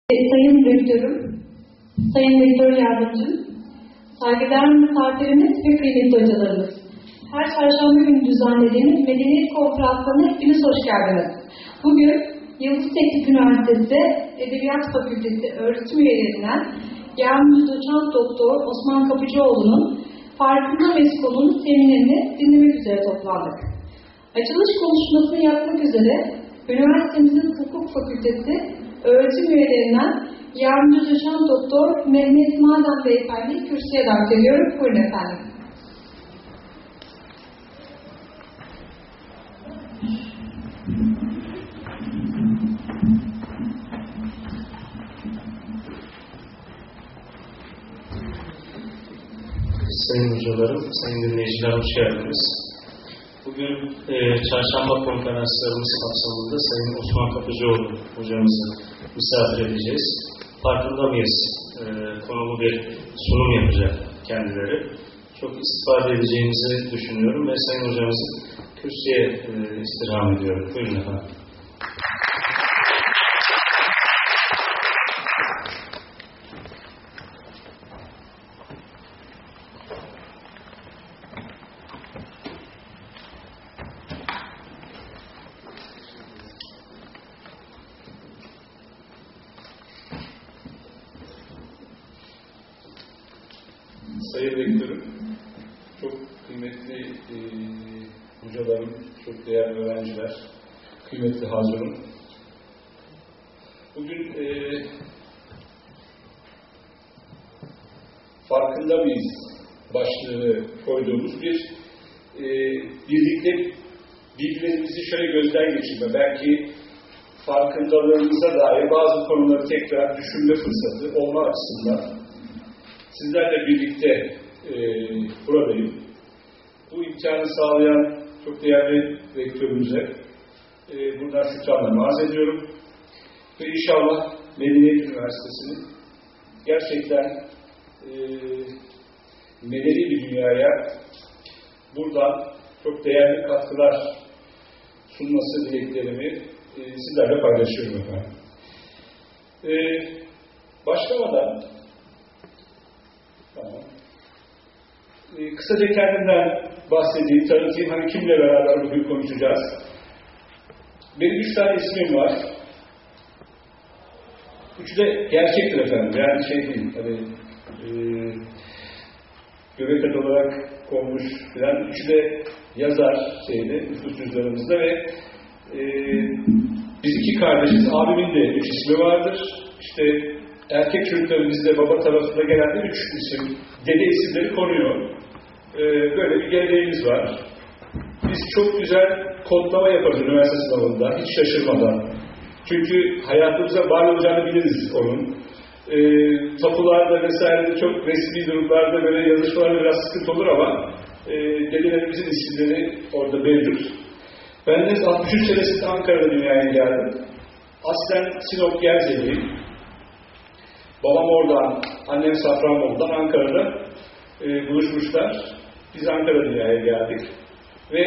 Sayın Rektörüm, Sayın Rektör Yardımcım, saygıdeğer misafirimiz ve kıymetli hocalarımız. Her çarşamba günü düzenlediğimiz Medeniyet Konferansı'na hepiniz hoş geldiniz. Bugün Yıldız Teknik Üniversitesi Edebiyat Fakültesi öğretim üyelerinden Yardımcı Doçent Doktor Osman Kapıcıoğlu'nun Farkında Mesko'nun seminerini dinlemek üzere toplandık. Açılış konuşmasını yapmak üzere üniversitemizin Hukuk Fakültesi öğretim üyelerinden Yardımcı Doçent Doktor Mehmet Maden Beyefendi'yi kürsüye davet ediyorum. Buyurun efendim. Sayın hocalarım, sayın dinleyiciler hoş geldiniz. Bugün çarşamba konferanslarımız kapsamında Sayın Osman Kapıcıoğlu hocamızı misafir edeceğiz. Farkında mıyız? Konulu bir sunum yapacak kendileri. Çok istifade edeceğinizi düşünüyorum ve Sayın hocamızı kürsüye istirham ediyorum. Buyurun efendim. Sayın Rektörüm, çok kıymetli hocalarım, çok değerli öğrenciler, kıymetli hazırım. Bugün farkında mıyız başlığını koyduğumuz bir birlikte birbirimizi şöyle gözden geçirme, belki farkındalığımıza dair bazı konuları tekrar düşünme fırsatı olma açısından sizlerle birlikte buradayım. Bu imkanı sağlayan çok değerli rektörümüze buradan şükranlarımı arz ediyorum. Ve inşallah Medeniyet Üniversitesi'nin gerçekten medeni bir dünyaya buradan çok değerli katkılar sunması dileklerimi sizlerle paylaşıyorum efendim. Başlamadan kısaca kendimden bahsedeyim, tanıtayım. Hani kimle beraber bugün konuşacağız? Benim 3 tane ismim var. Üçü de gerçektir efendim. Yani şey değil, hani göbek adı olarak konmuş falan. Üçü de yazar nüfus cüzdanımızda ve biz 2 kardeşiz. Abimin de 3 ismi vardır. İşte erkek çocuklarımızda baba tarafında genelde 3 isim, dede isimleri konuyor. Böyle bir geleneğimiz var. Biz çok güzel kodlama yaparız üniversite sınavında, hiç şaşırmadan. Çünkü hayatımıza var olacağını biliriz onun. Tapularda vesaire çok resmi durumlarda böyle yazışmalarda biraz sıkıntı olur ama dedelerimizin isimleri orada mevcut. Ben de 63 senesinde Ankara'da dünyaya geldim. Aslen Sinop Gerzeliyim. Babam oradan, annem Safranbolu'dan Ankara'da buluşmuşlar. Biz Ankara'da dünyaya geldik. Ve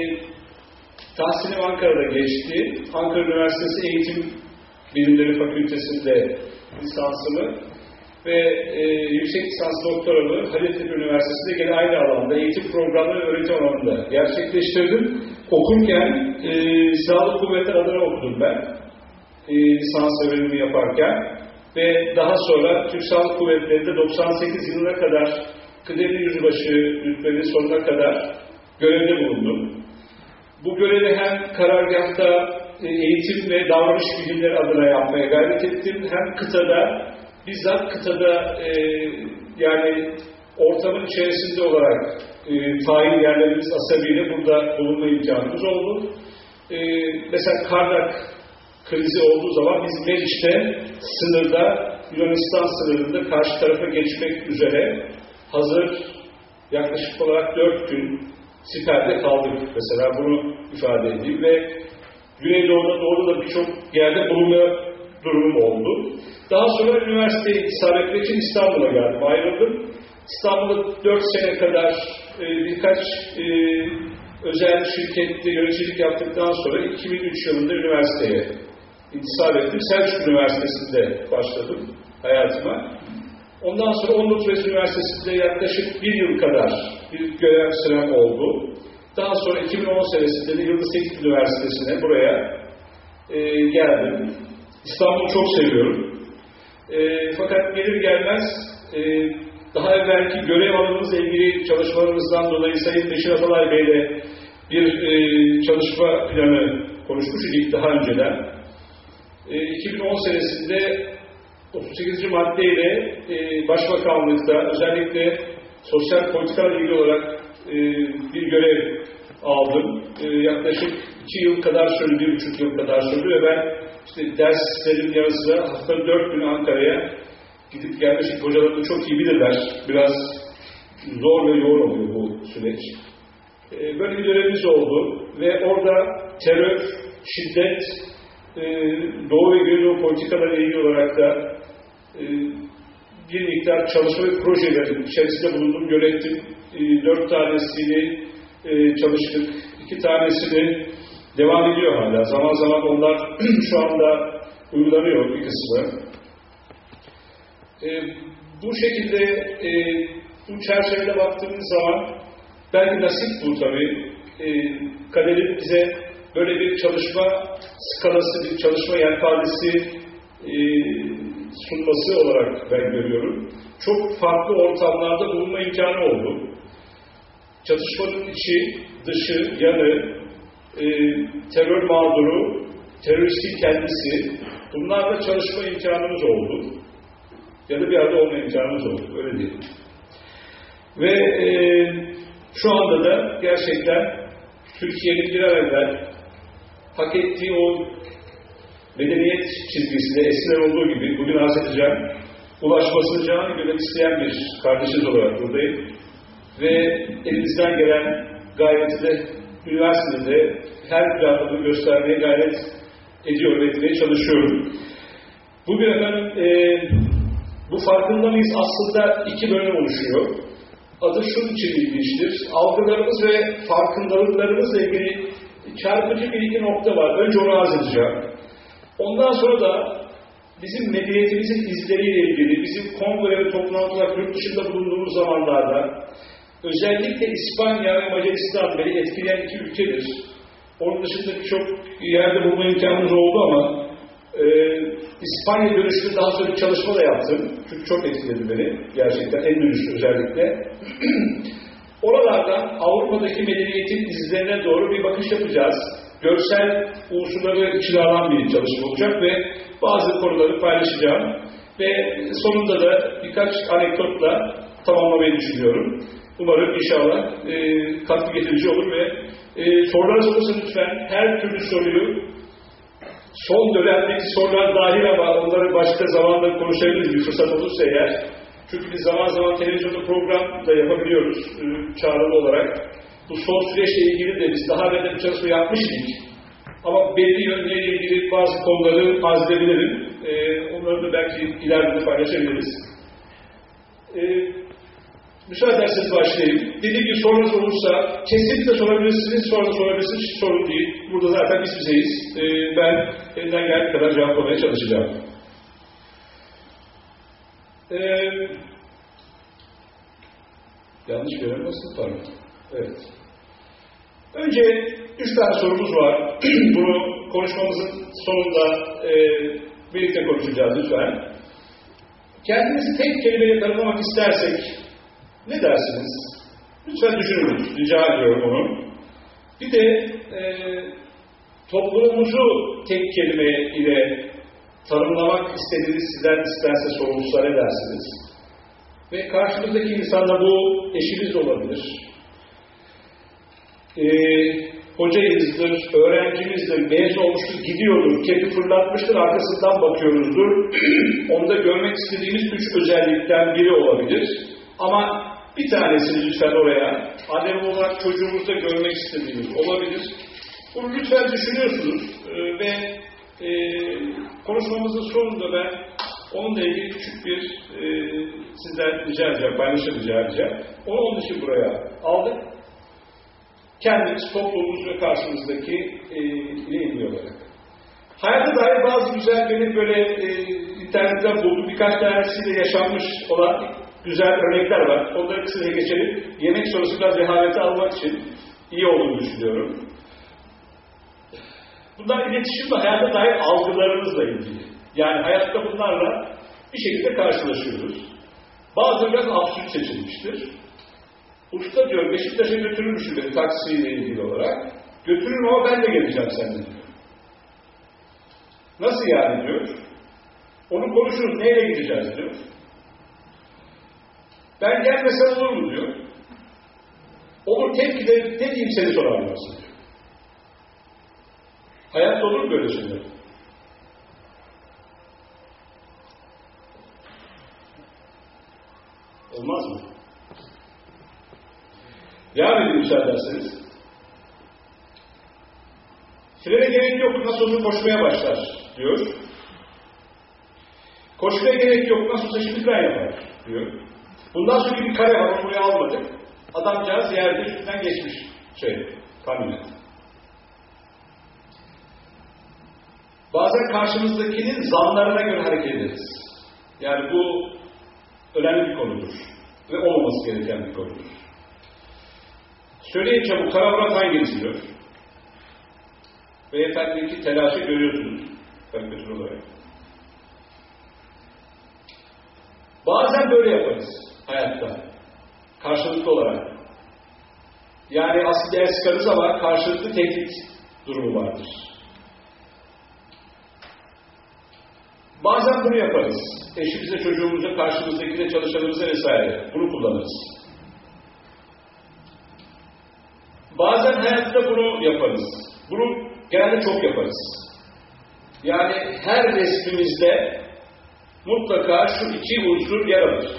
tahsilim Ankara'da geçti. Ankara Üniversitesi Eğitim Bilimleri Fakültesi'nde lisansımı ve yüksek lisans doktoramı Hacettepe Üniversitesi'nde gene aynı alanda eğitim programları ve öğretim alanında gerçekleştirdim. Okurken Silahlı Kuvvetler adına okudum ben. Lisans öğrenimi yaparken. Ve daha sonra Türk Silahlı Kuvvetleri'nde 98 yılına kadar kıdemli yüzbaşı rütbenin sonuna kadar görevde bulundum. Bu görevi hem karargahta eğitim ve davranış bilimleri adına yapmaya gayret ettim. Hem kıtada, bizzat kıtada yani ortamın içerisinde olarak tayin yerlerimiz asabiyle burada bulunma imkanımız oldu. Mesela Kardak krizi olduğu zaman biz Meriç'te sınırda, Yunanistan sınırında karşı tarafa geçmek üzere hazır yaklaşık olarak 4 gün siperde kaldık. Mesela bunu ifade edeyim ve Güneydoğu'da, Doğu'da da birçok yerde bulunma durumum oldu. Daha sonra üniversiteye isabet etmek için İstanbul'a geldim, ayrıldım. İstanbul'da 4 sene kadar birkaç özel şirkette yöneticilik yaptıktan sonra 2003 yılında üniversiteye intisap ettim. Selçuk Üniversitesi'nde başladım hayatıma. Ondan sonra Uludağ Üniversitesi'nde yaklaşık 1 yıl kadar bir görev sürem oldu. Daha sonra 2010 senesinde de Yıldız Teknik Üniversitesi'ne buraya geldim. İstanbul'u çok seviyorum. Fakat gelir gelmez daha evvelki görev alanımızla ilgili çalışmalarımızdan dolayı Sayın Beşir Atalay Bey'le bir çalışma planı konuşmuştuk daha önceden. 2010 senesinde 38. maddeyle Başbakanlıkta özellikle sosyal politikalarla ilgili olarak bir görev aldım. Yaklaşık 2 yıl kadar sürdü, 1,5 yıl kadar sürdü ve ben işte derslerin yanı sıra hafta 4 gün Ankara'ya gidip gelmiştik. Hocalar da çok iyi bilirler. Biraz zor ve yoğun oluyor bu süreç. Böyle bir görevimiz oldu ve orada terör, şiddet, Doğu ve Güneydoğu politikalarıyla ilgili olarak da bir miktar çalışma ve projelerin içerisinde bulundum, yönettim. 4 tanesini çalıştık. 2 tanesini devam ediyor hala. Zaman zaman onlar şu anda uygulanıyor bir kısmı. Bu şekilde bu çerçevede baktığımız zaman belki nasip bu tabii. Kaderin bize böyle bir çalışma skalası, bir çalışma yelpazesi sunması olarak ben görüyorum. Çok farklı ortamlarda bulunma imkanı oldu. Çatışmanın içi, dışı, yanı, terör mağduru, teröristin kendisi, bunlarla çalışma imkanımız oldu. Ya da bir arada olma imkanımız oldu, öyle diyelim. Ve şu anda da gerçekten Türkiye'nin bir an evvel hak ettiği o medeniyet çizgisinde eskiden olduğu gibi bugün arz edeceğim, ulaşmasını canı gönül isteyen bir kardeşiniz olarak buradayım. Ve elimizden gelen gayreti de üniversitede her planını göstermeye gayret ediyor ve etmeye çalışıyorum. Bugün efendim bu farkında mıyız? Aslında 2 bölüm oluşuyor. Adı şunun için ilginçtir. Algılarımız ve farkındalıklarımızla ilgili çarpıcı bir 2 nokta var. Önce onu arz edeceğim. Ondan sonra da bizim medeniyetimizin izleriyle ilgili, bizim kongre ve toplantılar yurt dışında bulunduğumuz zamanlarda özellikle İspanya ve Macaristan beni etkileyen 2 ülkedir. Onun dışında birçok yerde bulma imkanımız oldu ama İspanya dönüşünde daha sonra bir çalışma da yaptım. Çünkü çok etkiledi beni. Gerçekten en dönüşü özellikle. Oralardan Avrupa'daki medeniyetin izlerine doğru bir bakış yapacağız. Görsel unsurları içine alan bir çalışma olacak ve bazı konuları paylaşacağım. Ve sonunda da birkaç anekdotla tamamlamayı düşünüyorum. Umarım inşallah katkı getirici olur ve sorularınız olursa lütfen her türlü soruyu son dönemdeki sorular dahil ama onları başka zamanda konuşabiliriz bir fırsat olursa eğer. Çünkü biz zaman zaman televizyonda program da yapabiliyoruz çağrılı olarak. Bu son süreçle ilgili de biz daha evvel bir çalışma yapmıştık. Ama belli yönleriyle ilgili bazı konuları arz edebilirim. Onları da belki ileride paylaşabiliriz. Müsaade ederseniz başlayayım. Dediğim gibi sorunuz olursa kesinlikle sorabilirsiniz, sonra da sorabilirsiniz. Hiç sorun değil. Burada zaten biz bizeyiz. Ben elimden geldiği kadar cevaplamaya çalışacağım. Yanlış bir yere nasıl tutarım? Evet. Önce 3 tane sorumuz var. Bunu konuşmamızın sonunda birlikte konuşacağız lütfen. Kendinizi tek kelimeyle tanımlamak istersek ne dersiniz? Lütfen düşünün. Rica ediyorum onu. Bir de toplumumuzu tek kelime ile tanımlamak istediğiniz sizden istense sorulsa ne dersiniz? Ve karşımızdaki insanda bu eşiniz olabilir. Hocayızdır, öğrencimizdir, mezun olmuştur, gidiyordur, kepi fırlatmıştır, arkasından bakıyoruzdur. Onda görmek istediğimiz 3 özellikten biri olabilir. Ama bir tanesini lütfen oraya, anne olarak çocuğumuzda görmek istediğimiz olabilir. Bunu lütfen düşünüyorsunuz ve konuşmamızın sonunda ben onunla ilgili küçük bir sizden rica edeceğim, paylaşım rica edeceğim. Onu onun için buraya aldık. Kendimiz, toplumumuz ve karşımızdaki ile ilgili olarak. Hayata dair bazı güzel benim böyle internetten bulduğum birkaç tanesiyle yaşanmış olan güzel örnekler var. Onları kısaca geçelim. Yemek sorusu biraz rehavete almak için iyi olduğunu düşünüyorum. Bunlar iletişim ve hayata dair algılarımızla ilgili. Yani hayatta bunlarla bir şekilde karşılaşıyoruz. Bazıları biraz absürt seçilmiştir. Usta diyor, Beşiktaş'a götürürmüşüm beni taksiyle ilgili olarak. Götürürüm ama ben de geleceğim seninle diyor. Nasıl yani diyor. Onu konuşuruz, neyle gideceğiz diyor. Ben gelmesem olur mu diyor. Olur, tepki de ne diyeyim seni sorarlarsın diyor. Hayatta olur mu böyle şeyler? Olmaz mı? Devam edin müsaade ederseniz. Frene gerek yok, nasıl olsa koşmaya başlar diyor. Koşmaya gerek yok, nasıl olsa şimdi fren yapar diyor. Bundan sonra bir kare var, onu buraya almadık. Adamcağız yerde üstünden geçmiş kamyonet. Bazen karşımızdakinin zanlarına göre hareket ederiz. Yani bu önemli bir konudur. Ve olmaması gereken bir konudur. Söyleyin çabuk, Kara Murat hanginiz diyor. Beyefendiki telaşı görüyorsunuz. Karikatür olarak. Bazen böyle yaparız hayatta. Karşılıklı olarak. Yani aslında el sıkarız ama karşılıklı tehdit durumu vardır. Bazen bunu yaparız. Eşimize, çocuğumuza, karşımızdakine, çalışanımıza vesaire. Bunu kullanırız. Bazen hayatta bunu yaparız. Bunu genelde çok yaparız. Yani her resmimizde mutlaka şu iki unsur yer alır.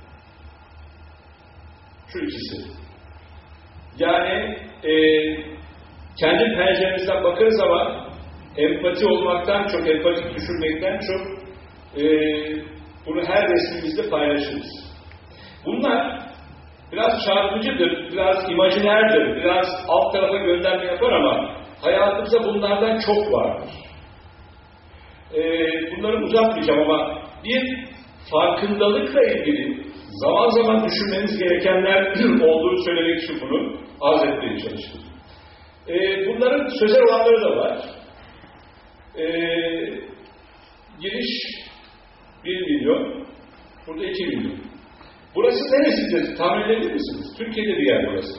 Şu ikisi. Yani kendi penceremizden bakarız ama empati olmaktan çok, empatik düşünmekten çok bunu her resmimizde paylaşırız. Bunlar biraz çarpıcıdır, biraz imajinerdir, biraz alt tarafa gönderme yapar ama hayatımızda bunlardan çok vardır. Bunları uzatmayacağım ama bir farkındalıkla ilgili zaman zaman düşünmeniz gerekenler olduğunu söylemek için bunu arz etmeye çalıştım. Bunların sözel olanları da var. Giriş 1 milyon, burada 2 milyon. Burası neresidir? Tahmin edebilir misiniz? Türkiye'de bir yer burası.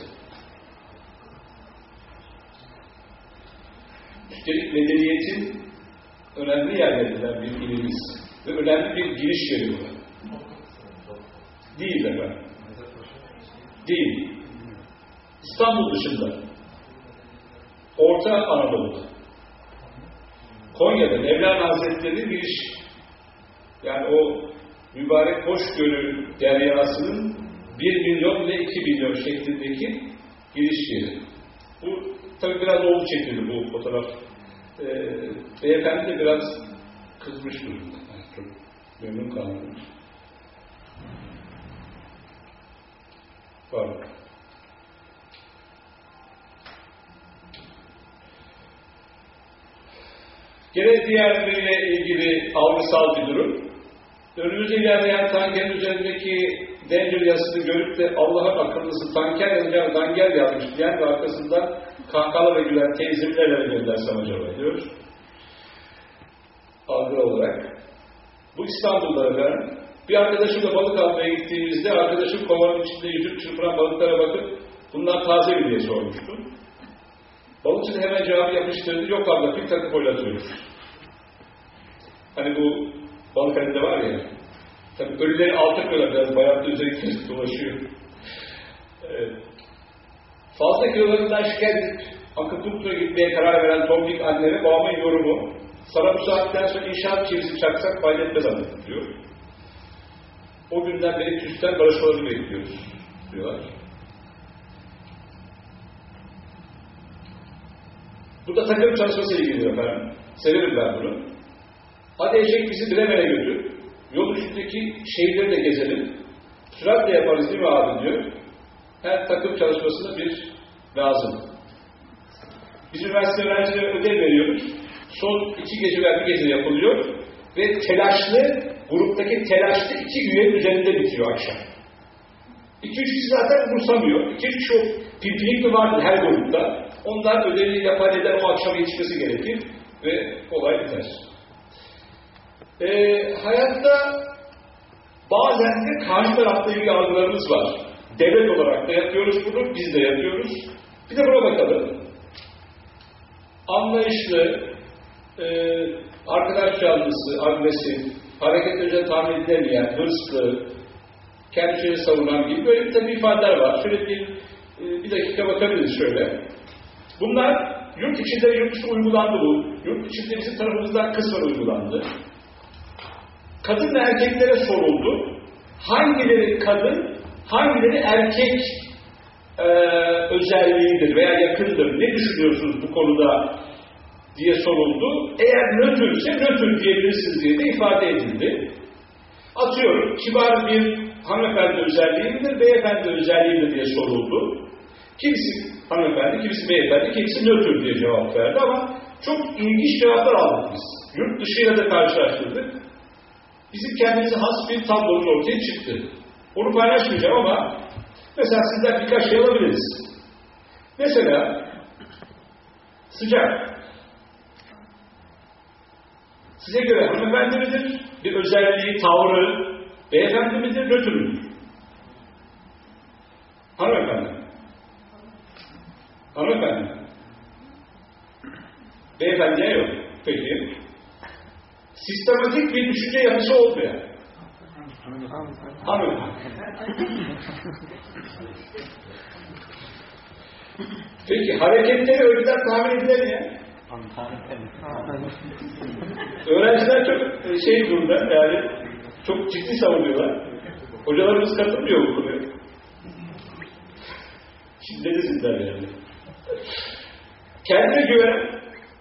Üstelik medeniyetin önemli yerlerinden bir ilimiz ve önemli bir giriş yeri bu. Değil efendim. Değil. İstanbul dışında. Orta Anadolu'da. Konya'da Mevlana Hazretleri'nin giriş. Yani o mübarek hoşgörü deryasının 1 milyon ve 2 milyon şeklindeki giriş yeri. Bu tabii biraz oldu çekildi bu fotoğraf. Beyefendi de biraz kızmış durumda. Yani çok memnun kalmamış. Pardon. Gene diğerleriyle ilgili algısal bir durum. Önümüzde ilerleyen tankerin üzerindeki Danger yazısını görüp de Allah'ın akıllısı tanker yazacağını dangel yazmış diyen ve arkasından kahkahalı ve gülen teyzemlerle göndersem acaba diyor. Algı olarak. Bu İstanbul'da efendim. Bir arkadaşımla balık almaya gittiğimizde arkadaşım kovanın içinde yüzüp çırpıran balıklara bakıp bunlar taze mi diye sormuştum. Balıkçı da hemen cevabı yapıştırdı. Yok abla bir takıp oynatıyoruz. Hani bu balık halinde var ya. Tabii ölüleri alta koyuyorlar. Biraz bayağı üzerinde dolaşıyor. Fazla kilolarından şikayet edip Akıpuklu'ya gitmeye karar veren tombik annene babamın yorumu. Sana bu saatten sonra inşaat çivisi çaksak fayda etmez anladım diyor. O günden beri küsten barışmalarını bekliyoruz diyorlar. Bu da takım çalışması ilgili efendim. Severim ben bunu. Hadi eşek bizi Bremen'e götür. Yol üstündeki şehirleri de gezelim. Süratle yaparız değil mi abi diyor. Her takım çalışmasında bir lazım. Biz üniversite öğrencilere ödev veriyoruz. son 2 gece veya 1 gece yapılıyor ve telaşlı, gruptaki telaşlı 2 üyenin üzerinde bitiyor akşam. 2-3 kişi zaten umursamıyor. 2-3 kişi o pimpirikli vardır her grupta. Onlar ödevini yapar eder, o akşam yetişmesi gerekir ve olay biter. Hayatta bazen de karşı tarafla ilgili algılarımız var. Devlet olarak da yapıyoruz bunu, biz de yapıyoruz. Bir de buna bakalım. Anlayışlı, arkadaş canlısı, agresif, hareket önce tahmin edilemeyen, hırslı, kendi şeyini savunan gibi böyle bir tabii ifadeler var. Şöyle bir dakika bakabiliriz şöyle. Bunlar yurt içinde ve yurt dışında uygulandı bu. Yurt içinde bizim tarafımızdan kısmen uygulandı. Kadın ve erkeklere soruldu. Hangileri kadın, hangileri erkek özelliğidir veya yakındır, ne düşünüyorsunuz bu konuda diye soruldu. Eğer nötrse nötr diyebilirsiniz diye de ifade edildi. Atıyorum, kibar bir hanımefendi özelliği midir, beyefendi özelliği midir diye soruldu. Kimisi hanımefendi, kimisi beyefendi, kimisi nötr diye cevap verdi ama çok ilginç cevaplar aldık biz. Yurt dışıyla da karşılaştırdık. Bizim kendimize has bir tablomuz ortaya çıktı. Onu paylaşmayacağım ama mesela sizden birkaç şey alabiliriz. Mesela sıcak. Size göre hanımefendi midir? Bir özelliği, tavrı, beyefendi midir, nötr müdür? Hanımefendi. Hanımefendi. Beyefendiye yok. Peki. Sistematik bir düşünce yapısı olmayan. Hanımefendi. Peki hareketleri önceden tahmin edilemeyen. Öğrenciler çok burada yani çok ciddi savunuyorlar. Hocalarımız katılmıyor bu konuya. Şimdi ne desinler yani. Kendine güvenen.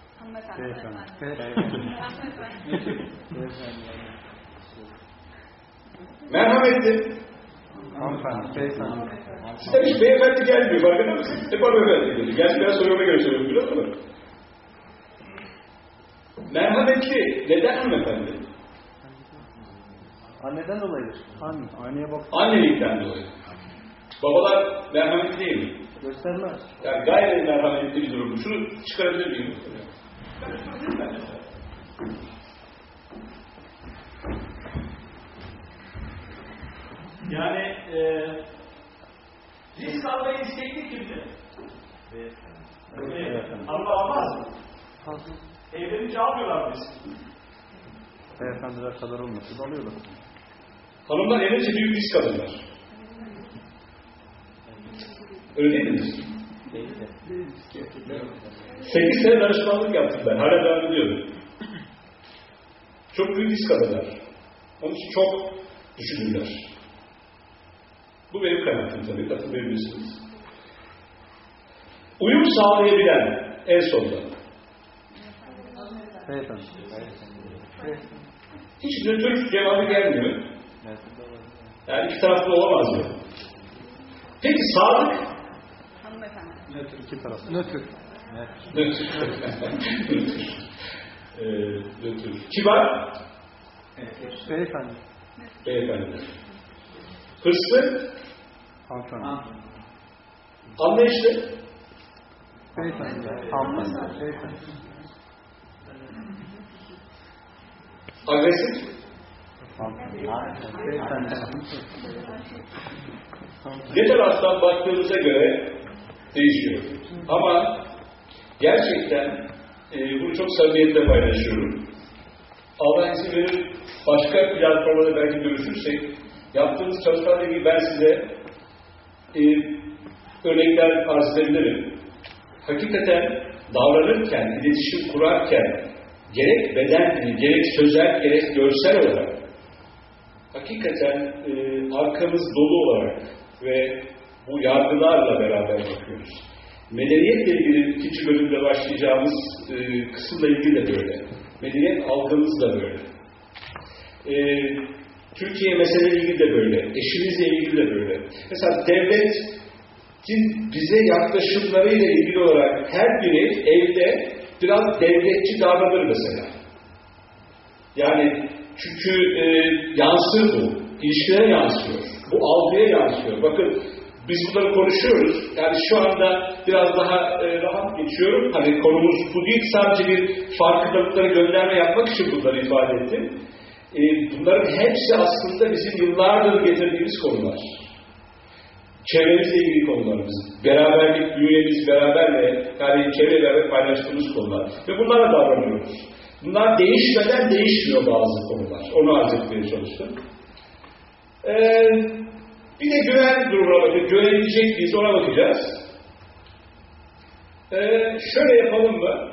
Merhametli. Sizden hiç beyefendi gelmiyor, farkında mısınız? Hep hanımefendi geliyor. Gerçi ben soruma göre söylüyorum biliyor musun? Merhametli. Neden hanımefendi? Anneden dolayıdır. Anneye bak. Annelikten dolayı. Babalar merhametli değil mi? Göstermez. Yani gayet merhametli bir durum. Şunu çıkarabilir miyim? Yani risk almayı istekli kimdir? Allah almaz mı? Evlenince almıyorlar risk. Beyefendiler kadar olması da alıyorlar. Hanımlar evlenince büyük risk alırlar. Öyle değil mi? 8 sene danışmanlık yaptım ben. Hala devam ediyorum. Çok büyük risk alırlar. Onun için çok düşünürler. Bu benim kanaatim tabii. Katılmayabilirsiniz. Uyum sağlayabilen en sonunda. Beyefendi. Hiç nötr cevabı gelmiyor. Yani iki taraflı olamaz diyor. Peki sadık? Nötr. İki taraflı. Nötr. Nötr. Kibar? Beyefendi. Beyefendi. Hırslı? Hanımefendi. Anlayışlı? Beyefendi. Hanımefendi. Beyefendi. Agresif? Beyefendi. Ne taraftan baktığınıza göre değişiyor. Ama gerçekten bunu çok samimiyetle paylaşıyorum. Allah izin verir, başka platformda belki görüşürsek, yaptığımız çalışmalarla ilgili ben size örnekler arz edebilirim. Hakikaten davranırken, iletişim kurarken, gerek beden dili, gerek sözel, gerek görsel olarak hakikaten arkamız dolu olarak ve bu yargılarla beraber bakıyoruz. Medeniyetle ilgili ikinci bölümde başlayacağımız kısımla ilgili de böyle. Medeniyet algımız da böyle. Türkiye meseleyle ilgili de böyle. Eşimizle ilgili de böyle. Mesela devletin bize yaklaşımlarıyla ilgili olarak her biri evde biraz devletçi davranır mesela. Yani çünkü yansır bu. İlişkilere yansıyor. Bu algıya yansıyor. Bakın biz bunları konuşuyoruz. Yani şu anda biraz daha rahat geçiyorum. Hani konumuz bu değil. Sadece bir farkındalıkları gönderme yapmak için bunları ifade ettim. Bunların hepsi aslında bizim yıllardır getirdiğimiz konular. Çevremizle ilgili konularımız. Beraberlik, bünyemiz beraberle, yani çevreyle beraber paylaştığımız konular. Ve bunlara davranıyoruz. Bunlar değişmeden değişmiyor bazı konular. Onu arz etmeye çalıştım. Bir de güven durumuna bakacağız. Güvenebilecek miyiz? Ona bakacağız. Şöyle yapalım mı?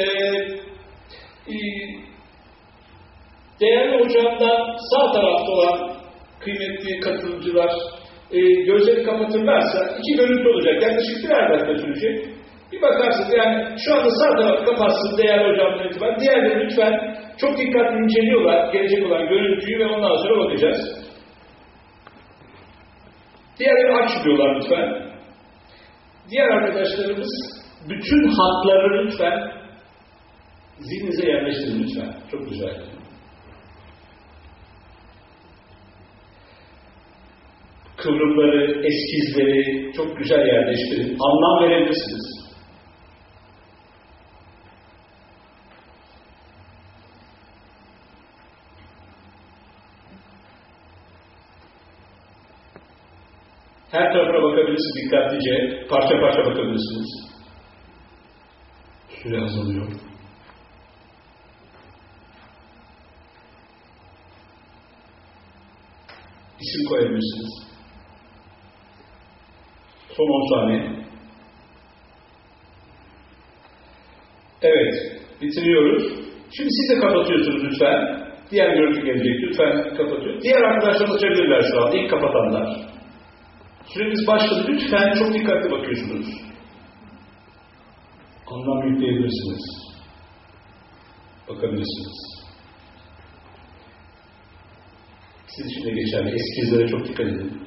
Değerli hocamdan sağ tarafta olan kıymetli katılımcılar gözleri kapatırlarsa iki görüntü olacak. Yaklaşık birer dakika sürecek. Bir bakarsınız yani şu anda sağ tarafı kapatsın değerli hocamdan itibaren. Diğerleri lütfen çok dikkatli inceliyorlar gelecek olan görüntüyü ve ondan sonra bakacağız. Diğerleri açmıyorlar lütfen. Diğer arkadaşlarımız bütün hatları lütfen zihninize yerleştirin lütfen. Çok güzel. Kıvrımları, eskizleri çok güzel yerleştirin. Anlam verebilirsiniz. Her tarafına bakabilirsiniz dikkatlice. Parça parça bakabilirsiniz. Süre azalıyor. İsim koyabilirsiniz. Son 10 saniye. Evet. Bitiriyoruz. Şimdi siz de kapatıyorsunuz lütfen. Diğer görüntü gelecek. Lütfen kapatın. Diğer arkadaşlar açabilirler şu an. İlk kapatanlar. Süremiz başladı. Lütfen çok dikkatli bakıyorsunuz. Anlam yükleyebilirsiniz. Bakabilirsiniz. Siz için de geçerli. Eskizlere çok dikkat edin.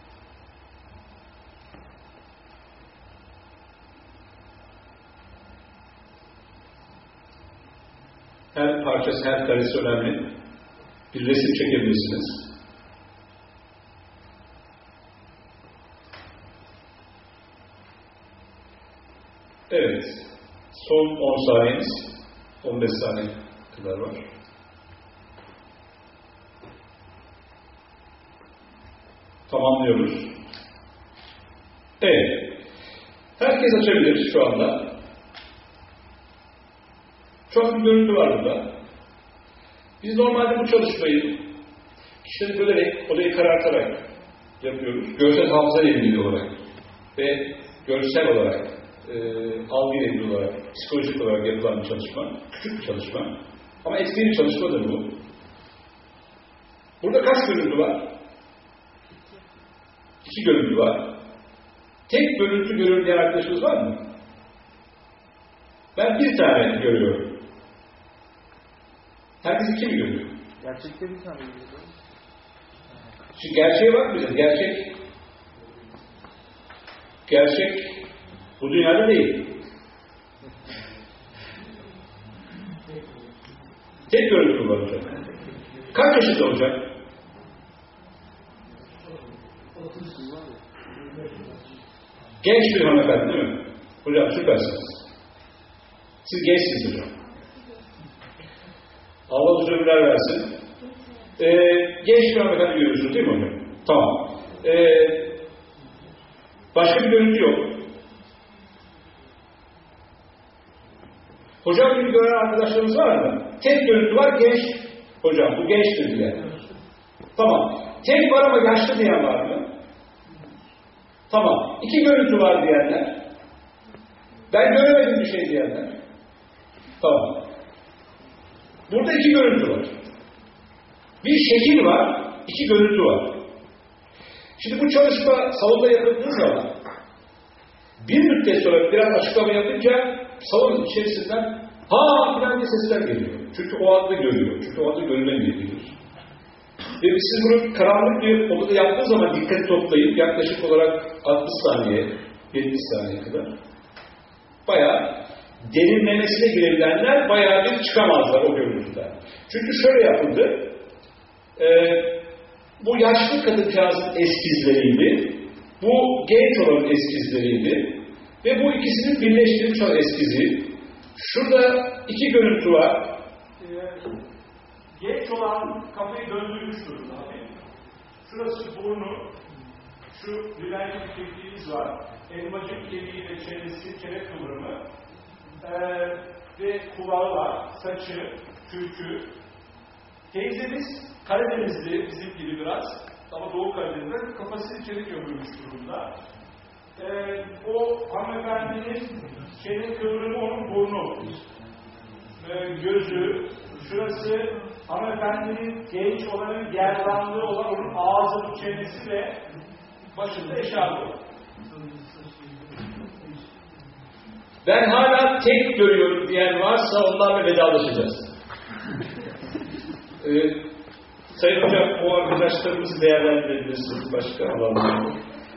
Her parçası, her karesi önemli. Bir resim çekebilirsiniz. Evet. Son 10 saniyeniz. 15 saniye kadar var. Tamamlıyoruz. Evet. Herkes açabilir şu anda. Çok bir görüntü var burada. Biz normalde bu çalışmayı kişileri bölerek, odayı karartarak yapıyoruz. Görsel hafıza ile ilgili olarak ve görsel olarak, algı ile ilgili olarak, psikolojik olarak yapılan bir çalışma. Küçük bir çalışma. Ama etkili bir çalışmadır bu. Burada kaç görüntü var? 2 görüntü var. Tek görüntü görüyorum diyen arkadaşınız var mı? Ben 1 tane görüyorum. Herkes 2 mi görüyor? Gerçekte bir tane görüyorum. Şimdi gerçeğe bakmayacağız. Gerçek bu dünyada değil. Tek görüntü var hocam. Kaç yaşında olacak? Genç bir hanımefendi değil mi? Hocam süpersiniz. Siz gençsiniz hocam. Allah uzun ömürler versin. Genç bir hanımefendi görüyorsunuz değil mi hocam? Tamam. Başka bir görüntü yok. Hocam gibi gören arkadaşlarımız var mı? Tek görüntü var, genç. Hocam bu gençtir diye. Tamam. Tek var ama yaşlı diyen var mı? Tamam. 2 görüntü var diyenler. Ben göremedim bir şey diyenler. Tamam. Burada 2 görüntü var. Bir şekil var, 2 görüntü var. Şimdi bu çalışma salonda yapıldığı zaman bir müddet sonra biraz açıklama yapınca salonun içerisinden filan diye sesler geliyor. Çünkü o anda görüyor. Çünkü o anda görülemeyabiliyor. Ve siz bunu karanlık bir odada yaptığı zaman dikkat toplayıp yaklaşık olarak 60 saniye, 70 saniye kadar bayağı derinlemesine girebilenler bayağı bir çıkamazlar o görüntüden. Çünkü şöyle yapıldı. Bu yaşlı kadıncağızın eskizleriydi. Bu genç olanın eskizleriydi. Ve bu ikisini birleştirilmiş olan eskizi. Şurada iki görüntü var. Genç olan kafayı döndürmüş durumda. Şurası burnu, şu biberlik kemiğimiz var. Elmacık kemiği ve çenesi, çene kıvrımı. Ve kulağı var, saçı, kürkü. Teyzemiz Karadenizli, bizim gibi biraz. Ama Doğu Karadeniz'de kafası içeri gömülmüş durumda. O hanımefendinin çene kıvrımı onun burnu. Gözü, şurası hanımefendinin genç olanın gerdanlığı olan onun ağzı, çenesi ve başında eşarbı. Ben hala tek görüyorum diyen varsa onlarla vedalaşacağız. Sayın Hocam, o arkadaşlarımızı değerlendirebilirsiniz başka alanlarda.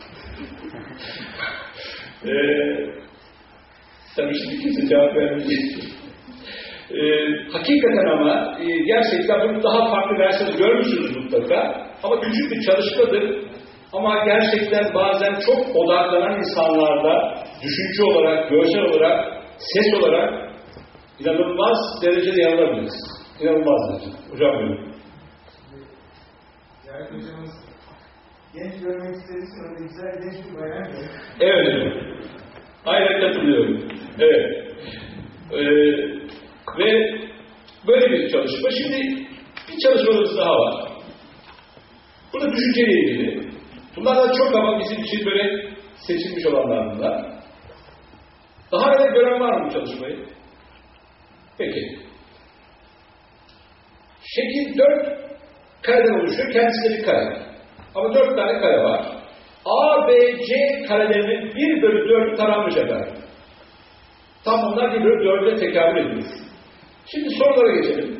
Tabii şimdi kimse cevap vermeyecek. Hakikaten ama gerçekten bunu daha farklı versiyonu görmüşsünüz mutlaka. Ama küçük bir çalışmadır. Ama gerçekten bazen çok odaklanan insanlarda düşünce olarak, görsel olarak, ses olarak inanılmaz derecede yanılabiliriz. İnanılmaz derecede. Hocam benim. Yani hocamız genç görmek istediği için öyle güzel genç bir bayan görüyor. Evet hocam. Aynen katılıyorum. Evet. Ve böyle bir çalışma. Şimdi bir çalışmamız daha var. Burada düşünceyle ilgili. Bunlardan çok ama bizim için böyle seçilmiş olanlardan. Daha önce gören var mı bu çalışmayı? Peki. Şekil 4 kareden oluşuyor. Kendisi de bir kare. Ama 4 tane kare var. A, B, C karelerinin 1/4'ü taranmış efendim. Tam bunlar 1/4'e tekabül ediyor. Şimdi sorulara geçelim.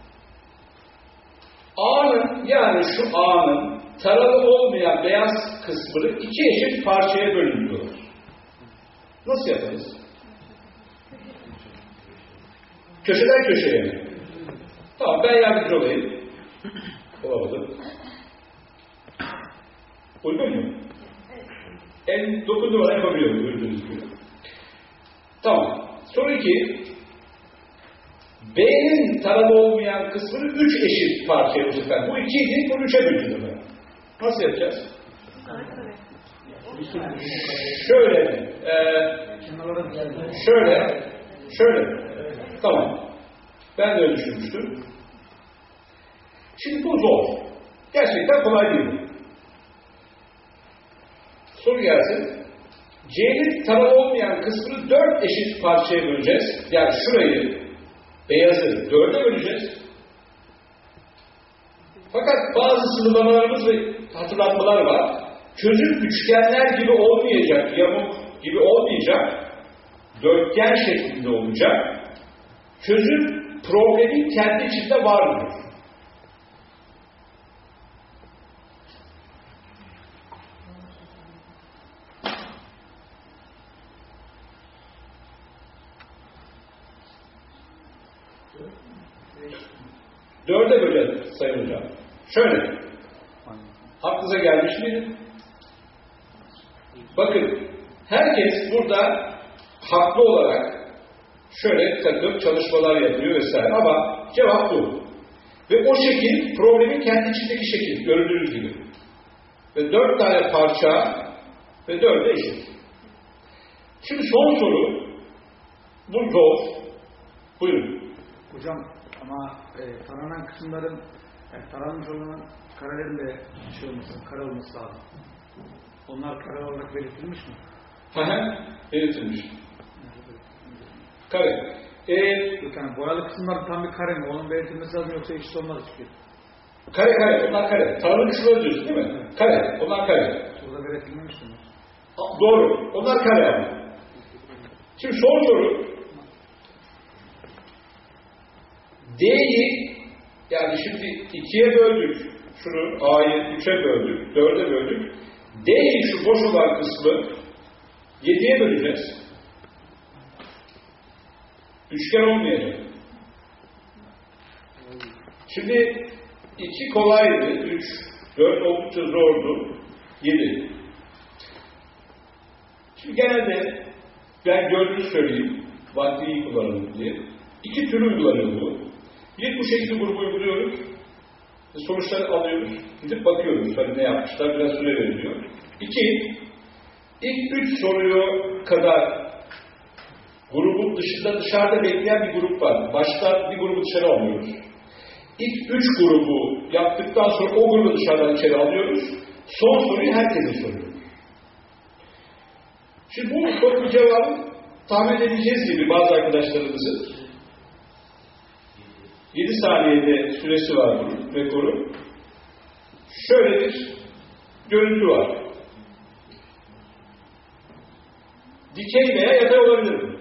A'nın, yani şu A'nın taralı olmayan beyaz kısmını 2 eşit parçaya bölünüyor. Nasıl yaparız? Köşeden köşeye mi? Tamam, ben yardımcı olayım. Olamadım. Uygun mu? En dokunduğum yapabiliyorum. Gördüğünüz gibi. Tamam. Soru 2. B'nin taralı olmayan kısmını 3 eşit parçaya bu sefer. Bu 2 idi, bunu 3'e bölündü. Nasıl yapacağız? Şöyle. Şöyle. Tamam. Ben de öyle düşünmüştüm. Şimdi bu zor. Gerçekten kolay değil. Soru gelsin. C'nin taralı olmayan kısmını 4 eşit parçaya böleceğiz. Yani şurayı, beyazı 4'e böleceğiz. Fakat bazı sınırlamalarımız ve hatırlatmalar var. Çözüm üçgenler gibi olmayacak, yamuk gibi olmayacak, dörtgen şeklinde olacak. Çözüm problemin kendi içinde vardır. Dörde bölelim Sayın Hocam. Şöyle. Aklınıza gelmiş miydi? Bakın, herkes burada haklı olarak şöyle takım çalışmalar yapıyor vesaire ama cevap bu. Ve o şekil problemin kendi içindeki şekil gördüğünüz gibi. Ve 4 tane parça ve 4'e eşit. Şimdi son soru. Bu zor. Buyurun. Hocam ama taranan kısımların taranmış olan karelerin de kare olması lazım. Onlar kare olarak belirtilmiş mi? Belirtilmiş. Kare. Yani boyalı kısımlar tam bir kare mi? Onun belirtilmesi lazım yoksa eşit olmaz hiçbir. Kare. Onlar kare. Taranan kısımları diyorsun değil mi? Kare. Onlar kare. Burada belirtilmemiş mi? Doğru. Onlar kare ama. Şimdi son soru. D'yi yani şimdi 2'ye böldük. Şunu A'yı 3'e böldük. 4'e böldük. D'yi şu boş olan kısmı 7'ye böleceğiz. Üçgen olmayacak. Şimdi 2 kolaydı, 3, 4 oldukça zordu, 7. Şimdi genelde ben gördüğünü söyleyeyim, vakti iyi kullanalım diye. 2 tür uygulanıyor bu. Bir, bu şekilde grubu uyguluyoruz. Sonuçları alıyoruz. Gidip bakıyoruz. Hani ne yapmışlar? Biraz süre veriliyor. 2, ilk 3 soruyu kadar grubun dışarıda bekleyen bir grup var. Başta bir grubu dışarı alıyoruz. İlk 3 grubu yaptıktan sonra o grubu dışarıdan içeri alıyoruz. Son soruyu herkese soruyoruz. Şimdi bu sorunun cevabı tahmin edeceğiz gibi bazı arkadaşlarımızın 7 saniyede süresi var bunun, rekoru. Şöyle bir görüntü var. Dikey veya yatay olabilir mi?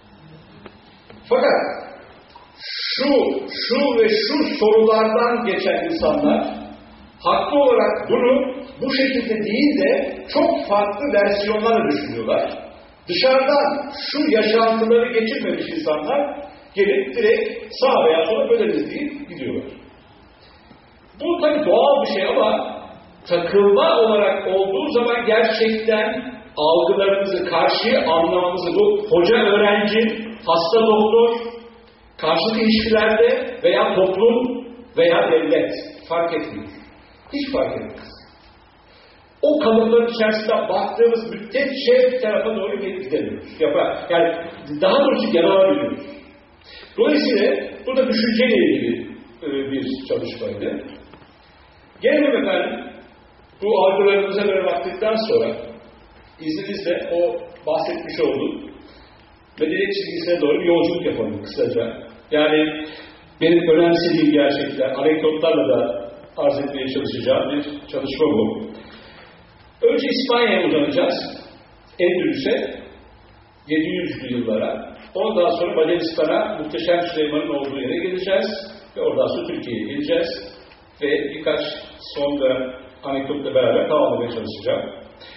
Fakat şu ve şu sorulardan geçen insanlar haklı olarak bunu bu şekilde değil de çok farklı versiyonlarla düşünüyorlar. Dışarıdan şu yaşantıları geçirmemiş insanlar gelip direkt sağa veya sola böleriz deyip gidiyorlar. Bu tabii doğal bir şey ama takılma olarak olduğu zaman gerçekten algılarımızı, karşıyı anlamamızı, bu hoca öğrenci, hasta doktor, karşılıklı ilişkilerde veya toplum veya devlet fark etmiyor. Hiç fark etmez. O kalıpların içerisinde baktığımız müddetçe bir tarafa doğru gidemiyoruz. Yani daha doğrusu yanılabiliyoruz. Dolayısıyla burada düşünceyle ilgili bir çalışmaydı. Gelelim efendim, bu algılarımıza göre baktıktan sonra izninizle o bahsetmiş olduğum medeniyet çizgisine doğru bir yolculuk yapalım kısaca. Yani benim önemsediğim gerçekler, anekdotlarla da arz etmeye çalışacağım bir çalışma bu. Önce İspanya'ya uzanacağız, Endülüs'e, 700'lü yıllara. Ondan sonra Macaristan'a, Muhteşem Süleyman'ın olduğu yere geleceğiz ve oradan sonra Türkiye'ye geleceğiz ve birkaç son da anekdotla beraber tamamlamaya çalışacağım.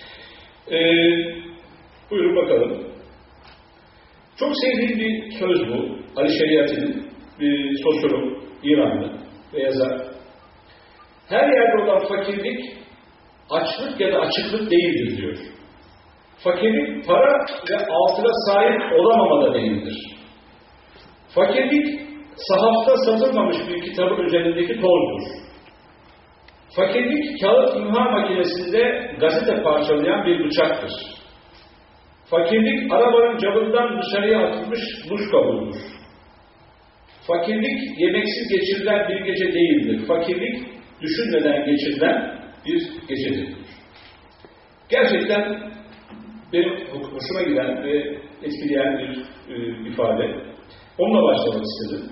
Buyurun bakalım. Çok sevdiğim bir söz bu. Ali Şeriati'nin bir sosyolog, İranlı ve yazar. Her yerde olan fakirlik, açlık ya da açıklık değildir diyor. Fakirlik para ve altına sahip olamamada değildir. Fakirlik sahafta satılmamış bir kitabın üzerindeki tozdur. Fakirlik kağıt imha makinesinde gazete parçalayan bir bıçaktır. Fakirlik arabanın camından dışarıya atılmış duş kabuğudur. Fakirlik yemeksiz geçirilen bir gece değildir. Fakirlik düşünmeden geçirilen bir gecedir. Gerçekten benim hoşuma giden ve etkileyen bir ifade. Onunla başlamak istedim.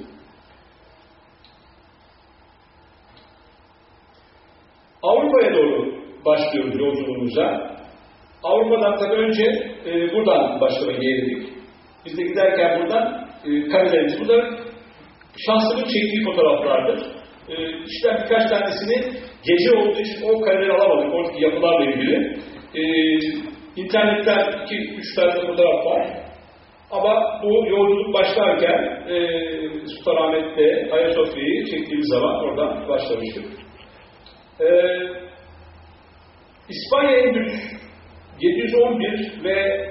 Avrupa'ya doğru başlıyoruz yolculuğumuza. Avrupa'dan tabii önce buradan başlamayı yeğledik. Biz de giderken buradan karelerimiz. Bunların şahsımın çektiği fotoğraflardır. İşte birkaç tanesini gece olduğu için o kareleri alamadık. Oradaki yapılarla ilgili. İnternetten 2-3 tane fotoğraf var. Ama bu yolculuk başlarken Sultanahmet'te Ayasofya'yı çektiğimiz zaman oradan başlamıştık. İspanya Endülüs 711 ve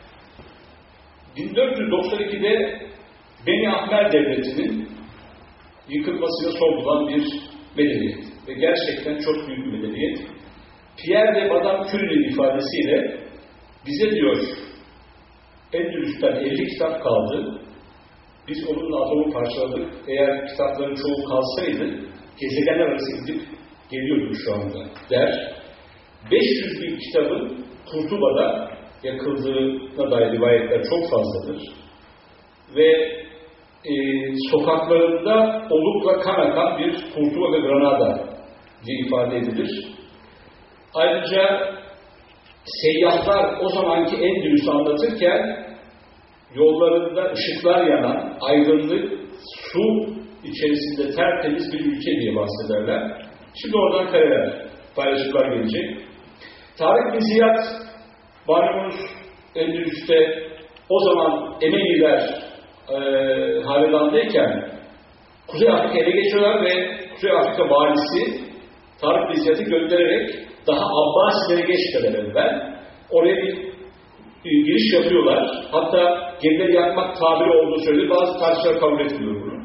1492'de Beni Ahmer Devleti'nin yıkılmasıyla son bulan bir medeniyet. Ve gerçekten çok büyük bir medeniyet. Pierre de Madame Curie'nin ifadesiyle bize diyor, Endülüs'ten 50 kitap kaldı. Biz onunla atomu parçaladık. Eğer kitapların çoğu kalsaydı, gezegenler arası gidip geliyorduk şu anda der. 500 bin kitabın Kurtuba'da yakıldığına dair rivayetler çok fazladır. Ve sokaklarında olukla kan akan bir Kurtuba ve Granada diye ifade edilir. Ayrıca seyyahlar o zamanki Endülüs'ü anlatırken yollarında ışıklar yanan, aydınlık, su içerisinde tertemiz bir ülke diye bahsederler. Şimdi oradan kareler, paylaşımlar gelecek. Tarık bin Ziyad, malumunuz Endülüs'te o zaman Emeniler hanedanındayken Kuzey Afrika ele geçiyorlar ve Kuzey Afrika valisi Tarık bin Ziyad'ı göndererek daha Abbasilere geçmeden evvel oraya bir giriş yapıyorlar. Hatta gemileri yakmak tabiri olduğu söyleniyor. Bazı tarihçiler kabul etmiyor bunu.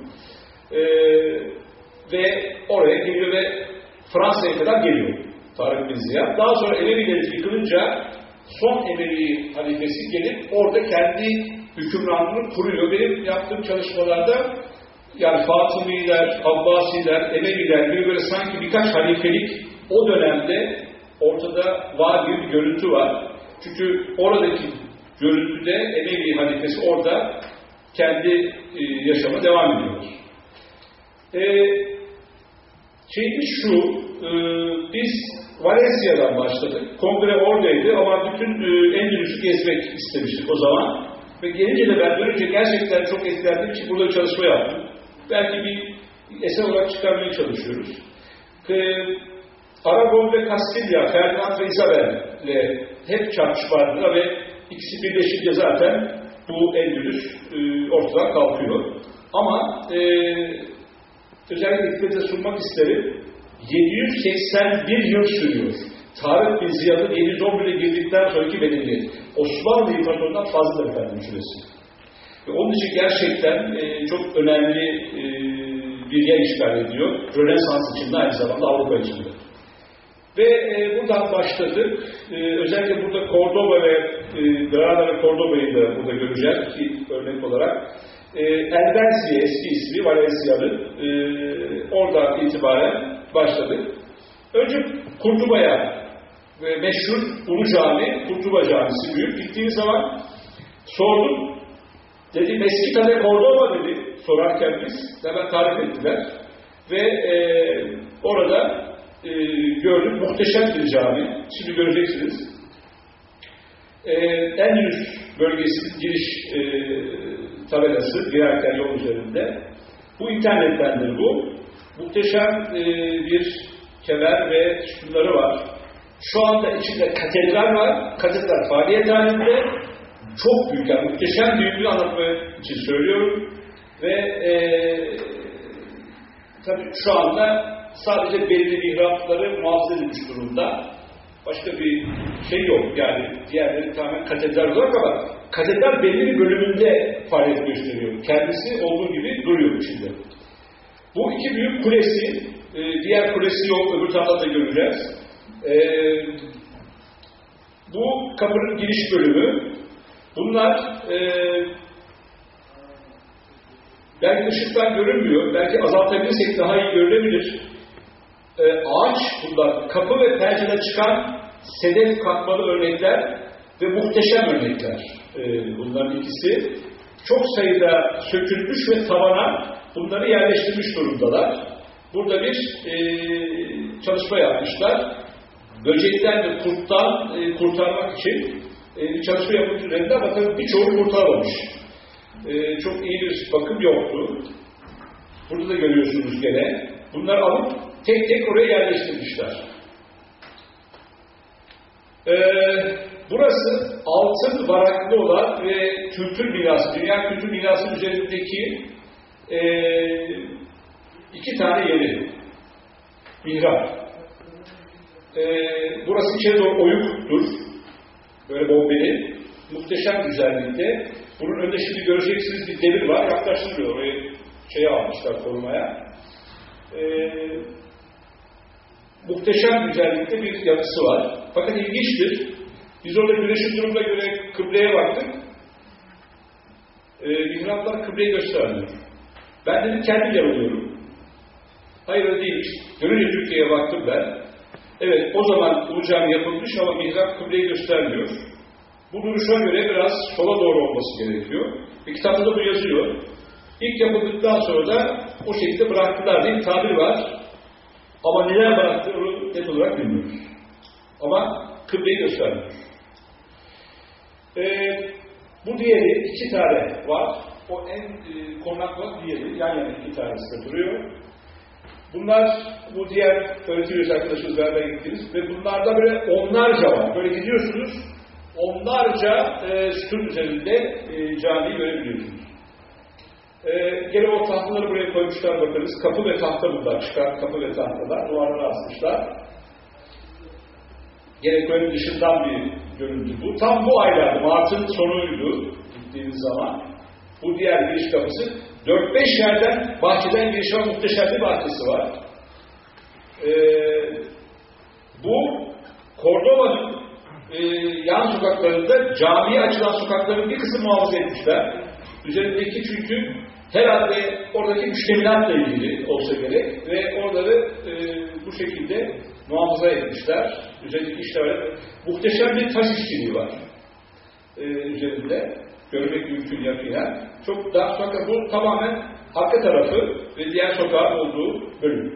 Ve oraya geliyor ve Fransa'ya kadar geliyor Tarık bin Ziyad. Daha sonra Emevileri yıkılınca son Emevi halifesi gelip orada kendi hükümranlığını kuruyor. Benim yaptığım çalışmalarda yani Fatımiler, Abbasiler, Emeviler gibi böyle sanki birkaç halifelik o dönemde ortada var gibi bir görüntü var. Çünkü oradaki görüntüde Emevi halifesi orada kendi yaşamına devam ediyor. Şeyimiz şu, biz Valencia'dan başladık. Kongre oradaydı ama bütün Endülüs'ü gezmek istemiştik o zaman. Ve gelince de ben dönünce gerçekten çok etkilendiğim için burada çalışma yaptım. Belki bir eser olarak çıkarmaya çalışıyoruz. Aragon ve Kastilya, Ferdinand ve Isabel'le hep çarpışmalarında ve ikisi birleşince zaten bu Endülüs ortadan kalkıyor. Ama özellikle dikkate sunmak isterim. 781 yıl sürüyor. Tarık bin Ziyad'ın 711'e girdikten sonraki medeniyet. Osmanlı İmparatorluğu'ndan fazladır efendim süresi. Ve onun için gerçekten çok önemli bir yer işgal ediyor. Rönesans içinde aynı zamanda Avrupa içinde. Ve buradan başladık. Özellikle burada Cordoba ve Granada ve Cordoba'yı da burada göreceğiz ki örnek olarak. Elbensiye eski ismi Valencia'nın oradan itibaren başladık. Önce Kurtuba'ya ve meşhur Ulu Cami, Kurtuba Camisi büyük. Gittiğimiz zaman sordum. Dedim eski Kale Cordoba dedi. Sorarken biz hemen tarif ettiler. Ve orada gördük. Muhteşem bir cami. Şimdi göreceksiniz. Endülüs bölgesinin giriş tabelası girerken yol üzerinde. Bu internettendir bu. Muhteşem bir kemer ve sütunları var. Şu anda içinde katedral var. Katedral faaliyet halinde. Çok büyük, yani muhteşem büyüklüğü anlatmak için söylüyorum. Ve tabii şu anda sadece belli mihrapları muhafaza edilmiş durumda. Başka bir şey yok. Yani diğerleri tamamen katedral olarak ama katedral belli bir bölümünde faaliyet gösteriyor. Kendisi olduğu gibi duruyor içinde. Bu iki büyük kulesi, diğer kulesi yok, öbür tarafta da göreceğiz. Bu kapının giriş bölümü. Bunlar belki ışıktan görünmüyor, belki azaltabilirsek daha iyi görülebilir. Ağaç bunlar, kapı ve pencereden çıkan sedef katmalı örnekler ve muhteşem örnekler. Bunların ikisi çok sayıda sökülmüş ve tavana bunları yerleştirmiş durumdalar. Burada bir çalışma yapmışlar. Böcekten ve kurttan kurtarmak için bir çalışma yapılmış üzerinde ama tabii birçoğu kurtarmamış. Çok iyi bir bakım yoktu. Burada da görüyorsunuz gene. Bunları alıp tek tek oraya yerleştirmişler. Burası altın varaklı olan ve kültür mirası, dünya kültür mirası üzerindeki iki tane yeri. Mihrap. Burası içeri doğru oyuktur. Böyle bombeli. Muhteşem güzellikte. Bunun önünde şimdi göreceksiniz bir demir var. Yaklaştırılıyor. Orayı almışlar korumaya. Muhteşem güzellikte bir yapısı var. Fakat ilginçtir. Biz orada güneşin durumuna göre kıbleye baktık. Mihraplar kıbleyi göstermiyor. Ben dedim kendim yanılıyorum. Hayır öyle değilmiş. Görünce Türkiye'ye baktım ben. Evet o zaman Ulu Cami yapılmış ama mihrap kıbleyi göstermiyor. Bu duruşa göre biraz sola doğru olması gerekiyor. Bir kitapta da bu yazıyor. İlk yapıldıktan sonra da o şekilde bıraktılar diye bir tabir var. Ama neler bıraktığını net olarak bilmiyoruz. Ama kıbleyi göstermiyor. Bu diğeri iki tane var. O en korunaklı diğeri. Yan yana iki tanesi de duruyor. Bunlar bu diğer öğretiyoruz arkadaşımız beraber gittiniz. Ve bunlarda böyle onlarca var. Böyle gidiyorsunuz. Onlarca sütun üzerinde camiyi görebiliyorsunuz. Gene o tahtaları buraya koymuşlar bakınız. Kapı ve tahta bunlar. Çıkar kapı ve tahtalar. Duvarlara asmışlar. Gene köyün dışından bir görüntü bu. Tam bu aylarda, Mart'ın sonuydu gittiğimiz zaman. Bu diğer giriş kapısı. 4-5 yerden bahçeden giriş var, muhteşem bir bahçesi var. Bu Kordova'nın yan sokaklarında camiye açılan sokakların bir kısmı muhafaza etmişler. Üzerindeki çünkü herhalde oradaki müştemilatla ilgili olsa gerek ve oraları bu şekilde muhafaza etmişler. Üzerindeki işler muhteşem bir taş işçiliği var üzerinde. Görmek mümkün yakinen. Çok dar sokak, bu tamamen arka tarafı ve diğer sokağın olduğu bölüm.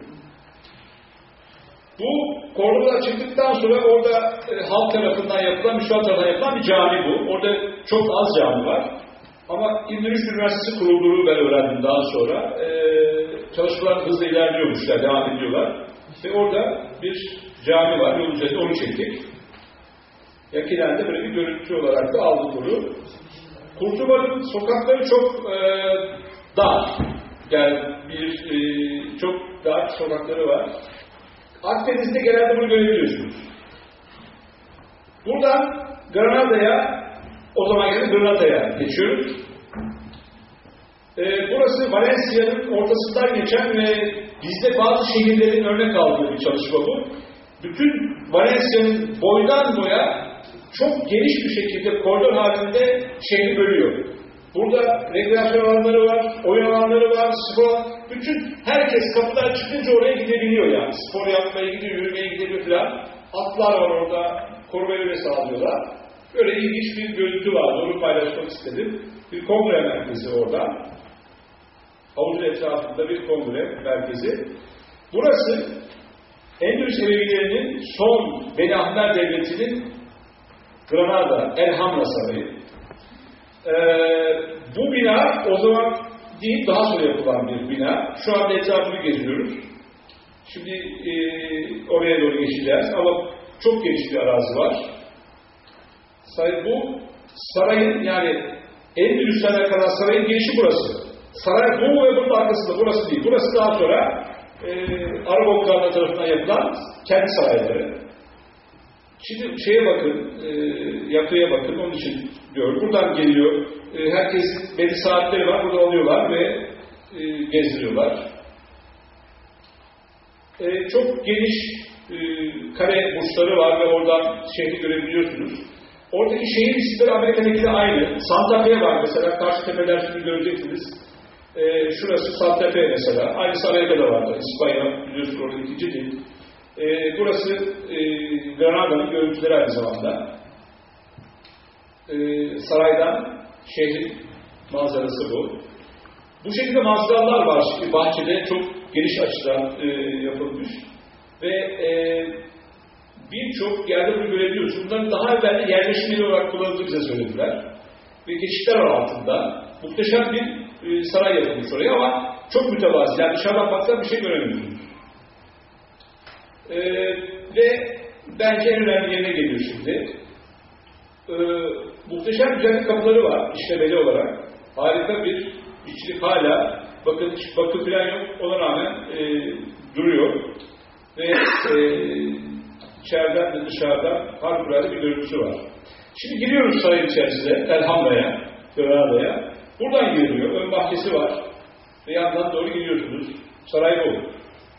Bu Kordova çıktıktan sonra orada halk tarafından yapılan, Müslüman tarafından yapılan bir cami bu. Orada çok az cami var. Ama İndonezya Üniversitesi kurulduğunu ben öğrendim daha sonra. Çalışmalar hızla ilerliyormuşlar, devam ediyorlar. Ve orada bir cami var, yol üzerinde onu çektik. Yakinen de böyle bir görüntü olarak da aldık bunu. Kurtulmanın sokakları çok dar. Yani çok dar sokakları var. Akdeniz'de genelde bunu görebiliyorsunuz. Buradan Granada'ya, o zaman gelip Granada'ya geçiyoruz. Burası Valencia'nın ortasından geçen ve bizde bazı şehirlerin örnek aldığı bir çalışma bu. Bütün Valencia'nın boydan boya çok geniş bir şekilde koridor halinde şehri bölüyor. Burada rekreasyon alanları var, oyun alanları var, spor. Bütün herkes kapıdan çıkınca oraya gidebiliyor yani. Spor yapmaya gidiyor, yürümeye gidebiliyor falan. Atlar var orada, korumayı öyle sağlıyorlar. Böyle ilginç bir görüntü var, onu paylaşmak istedim. Bir kongre merkezi orada. Havuzun etrafında bir kongre merkezi. Burası Endülüs Emevilerinin son Beni Ahmer Devleti'nin Granada, Elhamra Sarayı. Bu bina o zaman değil, daha sonra yapılan bir bina. Şu anda etrafını geziyoruz. Şimdi oraya doğru geçeceğiz ama çok geniş bir arazi var. Bu sarayın, yani Endülüs'le alakalı sarayın girişi burası. Saray bu ve bunun arkasında, burası değil. Burası daha sonra Arap oklarına tarafından yapılan kendi sarayları. Şimdi şeye bakın, yapıya bakın, onun için diyorum. Buradan geliyor, herkesin belli saatleri var, burada oluyorlar ve gezdiriyorlar. Çok geniş kare burçları var ve oradan şehri görebiliyorsunuz. Oradaki şehir isimleri Amerika'dakiyle aynı. Santa Fe var mesela, karşı tepeler şimdi göreceksiniz. Şurası Santa Fe mesela, aynısı Amerika'da vardı. İspanya, biliyorsunuz orada ikinci dil. Burası Granada'nın görüntüleri aynı zamanda. Saraydan şehrin manzarası bu. Bu şekilde manzaralar var. Şimdi bahçede çok geniş açıdan yapılmış. Ve birçok yerde bunu görebiliyoruz. Bunların daha evvel de yerleşim yeri olarak kullanıldığını bize söylediler. Ve geçitler altında muhteşem bir saray yapılmış oraya ama çok mütevazı. Yani dışarıdan baksan bir şey göremiyorsunuz. Ve bence en önemli yerine geliyor şimdi. Muhteşem güzel bir kapıları var işlemeli olarak. Harika bir işçilik hala. Bakın hiç bakı falan yok. Ona rağmen duruyor. Ve içeriden de dışarıdan harikulade bir görüntüsü var. Şimdi giriyoruz sarayın içerisine, Elhamra'ya, Granada'ya. Buradan giriliyor. Ön bahçesi var. Ve yandan doğru gidiyorsunuz. Saray bu.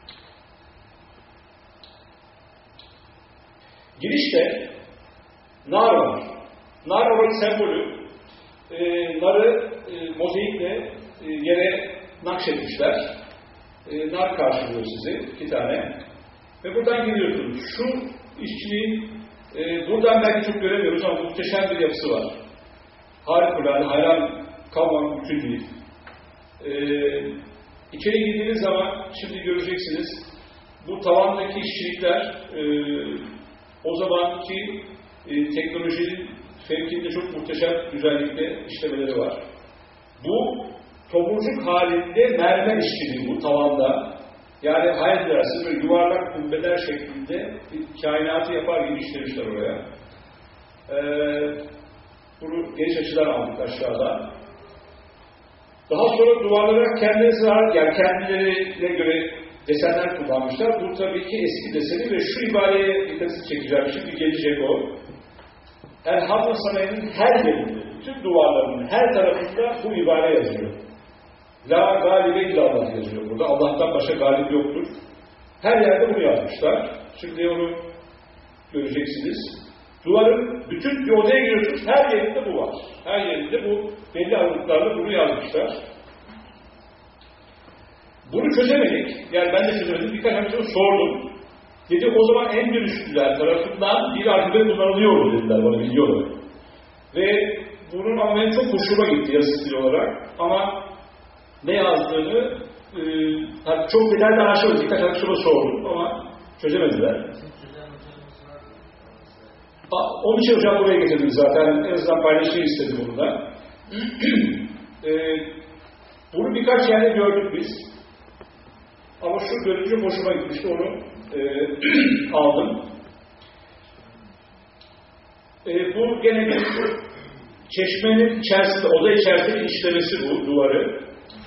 Girişte nar var. Nar oranın sembolü. Narı mozaikle yere nakşetmişler. Nar karşılıyor sizi. 2 tane. Ve buradan giriyorsunuz. Şu işçiliğin buradan belki çok göremiyoruz ama muhteşem bir yapısı var. Harikulade, hayran kalmak mümkün değil. İçeri girdiğiniz zaman şimdi göreceksiniz. Bu tavandaki işçilikler o zamanki teknolojinin fevkinde çok muhteşem güzellikte işlemeleri var. Bu tomurcuk halinde mermer işçiliği bu tavanda. Yani hayal edersiniz böyle yuvarlak kubbeler şeklinde kainatı yapar gibi işlemişler oraya. Bunu geniş açıdan aldık aşağıda. Daha sonra duvarlara kendilerine göre desenler kullanmışlar. Bu tabii ki eski deseni ve şu ibareye dikkatinizi çekeceğim. Şimdi gelecek o. Elhamdülillah Sarayı'nın her yerinde, bütün duvarlarının her tarafında bu ibare yazıyor. La galibe illallah yazıyor burada. Allah'tan başka galip yoktur. Her yerde bunu yazmışlar. Şimdi onu göreceksiniz. Duvarın bütün bir odaya giriyorsunuz, her yerinde bu var. Her yerinde bu belli aralıklarla bunu yazmışlar. Bunu çözemedik. Yani ben de çözemedim. Birkaç arkadaşıma sordum. Dedi o zaman Endülüslüler tarafından bir alfabe kullanılıyor dediler bana, biliyorlar. Ve bunun ama benim çok hoşuma gitti yazı stili olarak. Ama ne yazdığını çok detaylı araştırmadım. Birkaç arkadaşıma sordum ama çözemediler. Onun için hocam buraya getirdim zaten. En azından paylaşayım istedim bunu da. Bunu birkaç yerde gördük biz. Ama şu görünce hoşuma gitmişti. Onu aldım. Bu gene bir çeşmenin içerisinde, oda içerisinde işlemesi bu duvarı.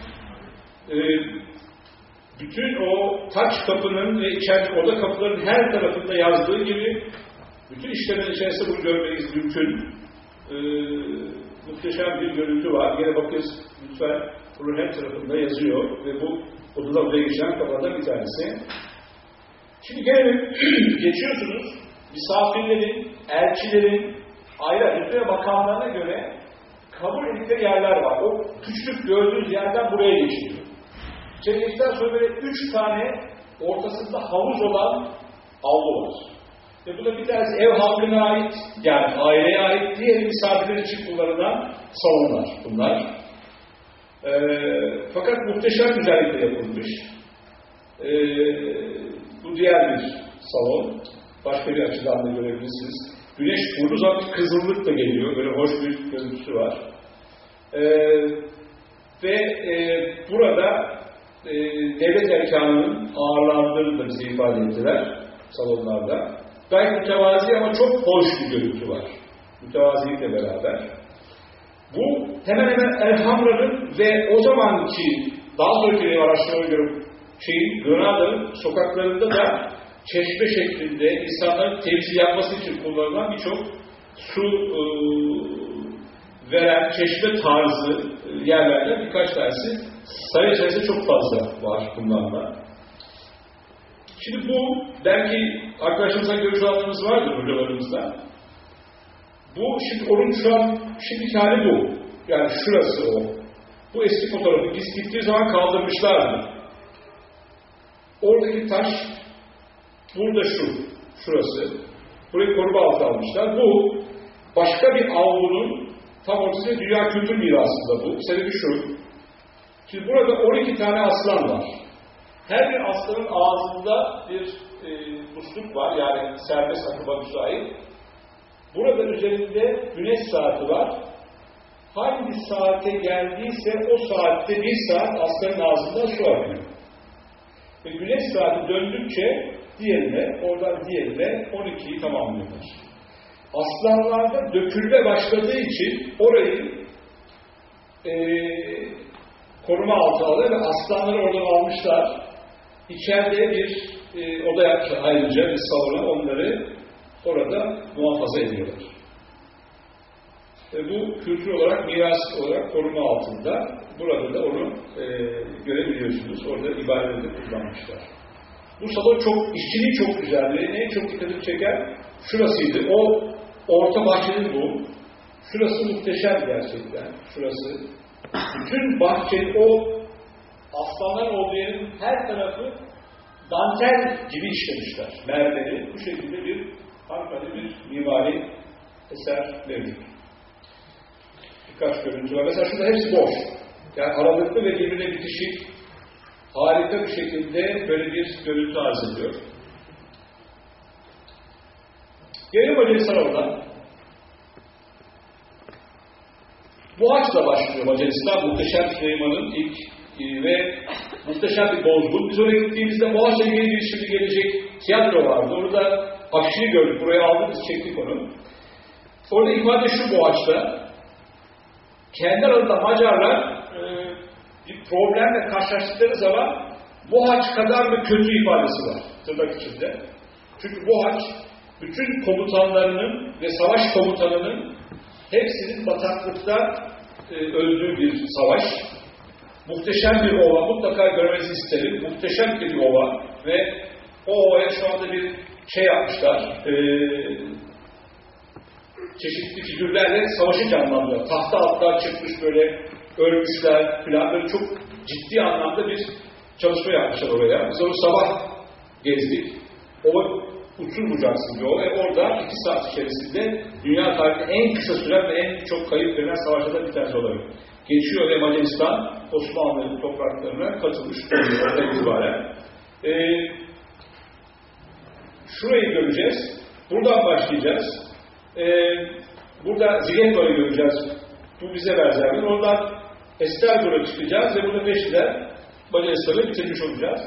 Bütün o taç kapının ve içerideki oda kapılarının her tarafında yazdığı gibi bütün işlemin içerisinde bunu görmeniz mümkün. Muhteşem bir görüntü var. Yine bakıyoruz lütfen bunun her tarafında yazıyor ve bu odadan odaya geçen kapılardan bir tanesi. Şimdi gelelim, geçiyorsunuz. Misafirlerin, elçilerin, ayrı hükümet makamlarına göre kabul edildikleri yerler var. O küçük gördüğünüz yerden buraya geçiyor. Çelikten sonra böyle 3 tane ortasında havuz olan avlu var. Ve bu da bir tanesi ev halkına ait, yani aileye ait, diğer misafirler için kullanılan salonlar bunlar. Fakat muhteşem güzellikle yapılmış. Bu diğer bir salon. Başka bir açıdan da görebilirsiniz. Güneş vurduğu zaman kızıllık da geliyor. Böyle hoş bir görüntüsü var. Ve burada devlet erkanının ağırlandığını da bize ifade ettiler salonlarda. Gayet mütevazi ama çok hoş bir görüntü var. Mütevazilikle beraber. Bu hemen hemen Elhamra'nın ve o zamanki daha sonraki araştırmaya göre Granada'nın sokaklarında da çeşme şeklinde insanların temsil yapması için kullanılan birçok su veren çeşme tarzı yerlerden birkaç tanesi sayı içerisinde çok fazla var bunlarla. Şimdi bu belki arkadaşlarımızdan görüş alanımız vardır hocalarımızda. Bu şimdi onun şu an şimdiki hali bu. Yani şurası o. Bu eski fotoğrafı biz gittiği zaman kaldırmışlardı. Oradaki taş burada şurası. Burayı koruma altına almışlar. Bu başka bir avlunun tam ortasında dünya kültür mirasında bu. Sebebi şu. Şimdi burada 12 tane aslan var. Her bir aslanın ağzında bir musluk var. Yani serbest akıma müsait. Burada üzerinde güneş saati var. Hangi saate geldiyse o saatte bir saat aslanın ağzından su akıyor. Ve güneş saati döndükçe oradan diğerine 12'yi tamamlıyorlar. Aslanlarda dökülme başladığı için orayı koruma altına alıyor ve aslanları oradan almışlar. İçeride bir oda yapmışlar ayrıca bir salona, onları orada muhafaza ediyorlar. Bu kültür olarak, miras olarak koruma altında. Burada da onu görebiliyorsunuz. Orada ibareleri kullanmışlar. Bu salon çok, işçiliği çok güzeldi. En çok dikkatimi çeken şurasıydı. O orta bahçenin bu. Şurası muhteşem gerçekten. Şurası. Bütün bahçenin o aslanlar olduğu yerin her tarafı dantel gibi işlemişler. Mermeri. Bu şekilde bir harika bir mimari eser mevcut. Birkaç görüntü var. Mesela şurada hepsi boş. Yani aralıklı ve birbirine bitişik harika bir şekilde böyle bir görüntü arz ediyor. Gelelim Macaristan'a. Bu açla başlıyor Macaristan. Muhteşem Süleyman'ın ilk ve muhteşem bir bozgun. Biz oraya gittiğimizde Boğaç'la ilgili bir şimdi gelecek tiyatro vardı. Orada afişini gördük. Buraya aldık, biz çektik onu. Orada ifade şu Boğaç'ta. Kendi arasında Macarlar bir problemle karşılaştıkları zaman Mohaç kadar mı kötü ifadesi var tırnak içinde. Çünkü Mohaç bütün komutanlarının ve savaş komutanının hepsinin bataklıkta öldüğü bir savaş. Muhteşem bir ova, mutlaka görmenizi isterim. Muhteşem bir ova ve o ovaya şu anda bir şey yapmışlar. Çeşitli figürlerle savaşı canlandırıyor. Tahta altlar çıkmış böyle ölmüşler falan böyle çok ciddi anlamda bir çalışma yapmışlar oraya. Biz onu sabah gezdik. Ova uçsuz bucaksız bir ova ve orada 2 saat içerisinde dünya tarihinde en kısa süren ve en çok kayıp veren savaşlardan bir tanesi oluyor. Geçiyor ve Macaristan Osmanlı'nın topraklarına katılmış oluyor oradan itibaren. Şurayı göreceğiz. Buradan başlayacağız. Burada Zigetvar'ı göreceğiz. Bu bize benzer. Oradan Esztergom'a çıkacağız ve burada peşinden Macaristan'ı bitirmiş olacağız.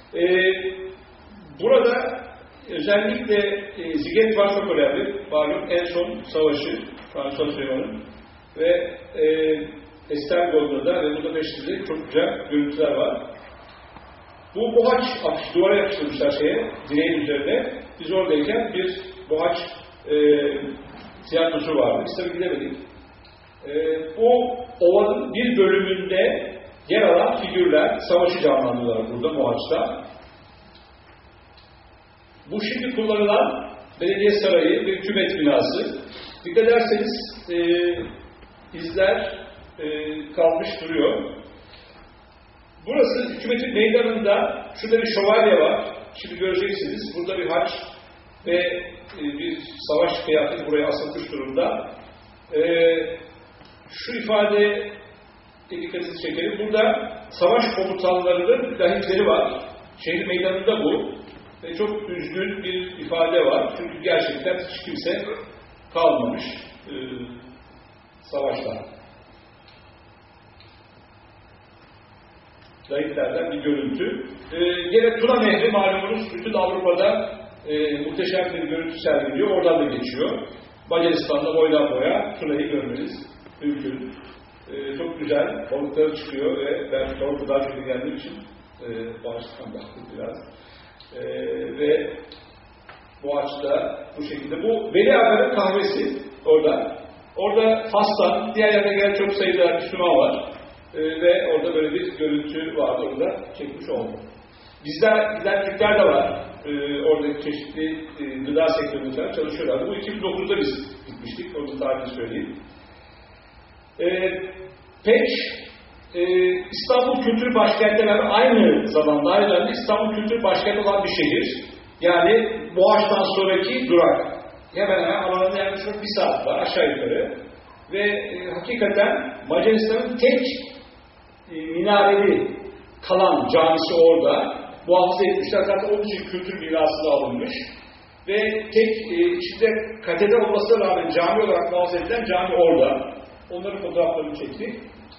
Burada özellikle Zigetvar çok önemli. Malum en son savaşı François Süleyman'ın ve Esztergom'da da ve Budapeşte'de çok güzel görüntüler var. Bu Mohaç duvara yapıştırmışlar direğin üzerine. Biz oradayken bir Mohaç tiyatrosu vardı. Biz tabii gidemedik. Bu ovanın bir bölümünde yer alan figürler, savaşı canlandırıyorlar burada Mohaç'ta. Bu şimdi kullanılan belediye sarayı ve hükümet binası. Dikkat ederseniz izler kalmış duruyor. Burası hükümetin meydanında, şurada bir şövalye var. Şimdi göreceksiniz. Burada bir haç ve bir savaş kıyafeti buraya asılmış durumda. Şu ifade dikkatinizi çekelim. Burada savaş komutanlarının lahitleri var. Şehir meydanında bu. Ve çok üzgün bir ifade var. Çünkü gerçekten hiç kimse kalmamış savaşta. Lahitlerden bir görüntü. Yine Tuna Nehri malumunuz bütün Avrupa'da muhteşem bir görüntü sergiliyor. Oradan da geçiyor. Macaristan'da boydan boya Tuna'yı görmeniz mümkün. Çok güzel. Balıkları çıkıyor ve ben Avrupa'dan çok geldiğim için bağışlıktan baktım biraz. Ve bu açıda bu şekilde. Bu Veli Aga'nın kahvesi orada. Orada Fas'tan, diğer yerine gelen çok sayıda Müslüman var. Ve orada böyle bir görüntü vardı. Orada çekmiş oldum. Bizden Türkler de var. Oradaki çeşitli gıda sektöründe çalışıyorlar. Bu 2009'da biz gitmiştik. Onu tarihini söyleyeyim. Peç İstanbul Kültür Başkent'te aynı zamanda İstanbul Kültür Başkenti olan bir şehir. Yani Boğaç'tan sonraki durak. Hemen hemen alanında yaklaşık 1 saat var aşağı yukarı. Ve hakikaten Macaristan'ın tek minareli kalan camisi orada. Muhafaza etmişler. Zaten onun için kültür mirasına alınmış. Ve tek içinde katedral olmasına rağmen cami olarak muhafaza edilen cami orada. Onların fotoğraflarını çektik.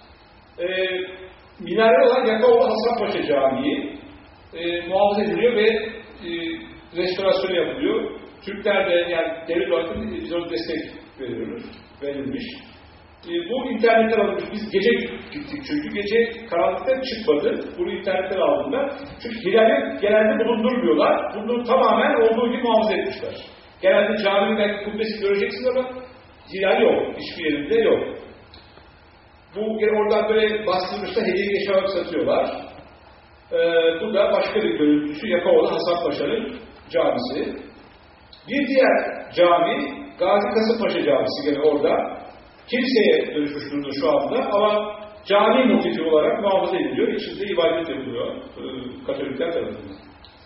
Minare olan Yakaoğlu Hasanpaşa Camii muhafaza ediliyor ve restorasyonu yapılıyor. Türkler de yani devlet olarak biz ona destek veriyoruz. Verilmiş. Bu internetten alınmış. Biz gece gittik çünkü gece karanlıkta çıkmadı. Bunu internetten aldığında. Çünkü hilali genelde bulundurmuyorlar. Bunu tamamen olduğu gibi muhafaza etmişler. Genelde caminin belki kubbesi göreceksiniz ama hilal yok. Hiçbir yerinde yok. Bu oradan böyle bastırmışlar, hediye eşyalar satıyorlar. Bu da başka bir görüntüsü. Yakaoğlu Hasanpaşa'nın camisi. Bir diğer cami Gazi Kasımpaşa Camisi gene orada. Kiliseye dönüşmüş durumda şu anda ama cami motifi olarak muhafaza ediliyor. İçinde ibadet yapılıyor Katolikler tarafından.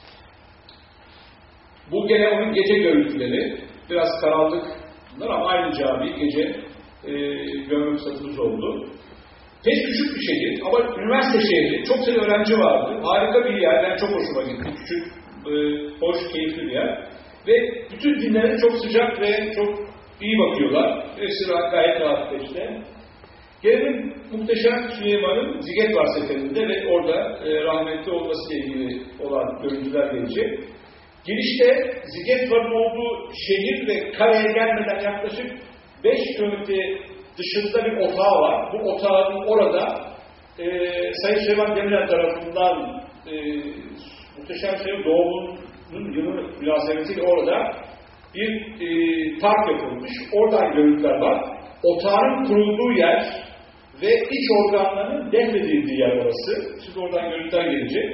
Bu gene onun gece görüntüleri. Biraz karanlık bunlar ama aynı cami gece görme fırsatımız oldu. Pek küçük bir şehir ama üniversite şehri. Çok sayıda öğrenci vardı. Harika bir yer. Ben çok hoşuma gitti. Küçük, hoş, keyifli bir yer. Ve bütün dinlere çok sıcak ve çok iyi bakıyorlar. Hepsi gayet rahat işte. Gelelim muhteşem Süleyman'ın Zigetvar seferinde ve orada rahmetli olmasıyla ilgili olan görüntüler gelecek. Girişte Zigetvar'ın olduğu şehir ve kaleye gelmeden yaklaşık 5 kilometre dışında bir otağı var. Bu otağın orada Sayın Süleyman Demirel tarafından muhteşem şey doğumunun yılı münasebetiyle orada bir park yapılmış. Oradan görüntüler var. Otağın kurulduğu yer ve iç organlarının defnedildiği yer orası. Siz oradan görüntüler gelecek.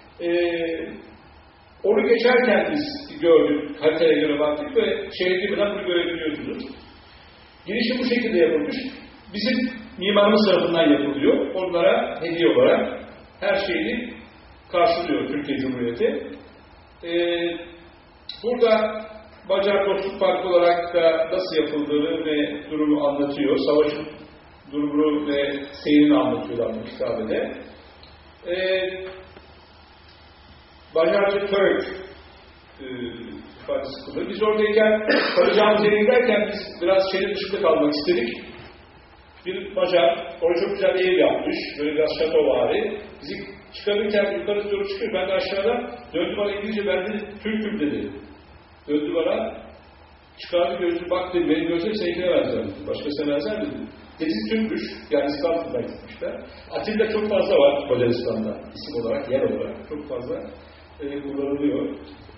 Onu geçerken biz gördük, haritaya göre baktık ve şehir gibinden bunu görebiliyorsunuz. Girişi bu şekilde yapılmış. Bizim mimarımız tarafından yapılıyor. Onlara hediye olarak her şeyi karşılıyor Türkiye Cumhuriyeti. Burada Macar Dostluk Parkı olarak da nasıl yapıldığını ve durumu anlatıyor. Savaşın durumunu ve seyrini anlatıyorlar bu kitabede. Macarca Türk ifadesi kullanıyor. Biz oradayken, kalacağımız yere giderken biz biraz şehir dışında kalmak istedik. Bir Macar, orada çok güzel ev yapmış, böyle biraz şatovari. Bizi çıkarırken yukarı doğru çıkıyor, ben de aşağıda döndü bana İngilizce, ben de Türk'üm dedi. Döndü bana, çıkardı gözünü, bak dedi, beni görsem seninkine benzer dedi. Başkasına benzer dedi. Dedi Türk'müş, yani İstanbul'dan gitmişler. Atilla çok fazla var Macaristan'da, isim olarak, yer olarak çok fazla kullanılıyor.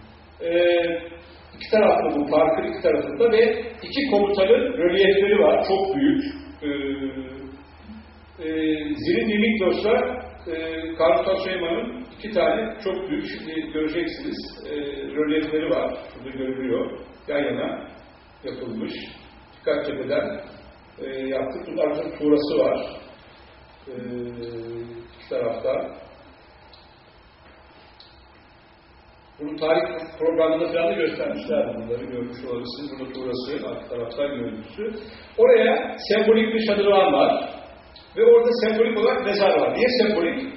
İki taraflı bu parkın iki tarafında ve iki komutanın rölyefleri var, çok büyük. Zilin Dimitros'la Karl Süleyman'ın iki tane çok büyük, şimdi göreceksiniz, rölyefleri var. Burada görülüyor. Yan yana yapılmış. Dikkat cepheden yaptık. Bunların tuğrası var. İki tarafta. Bunu tarih programında falan da göstermişler. Bunları görmüş olabilirsiniz. Burada tuğrası, arka taraftan görüntüsü. Oraya sembolik bir şadırvan var. Ve orada sembolik olarak mezar var. Niye sembolik?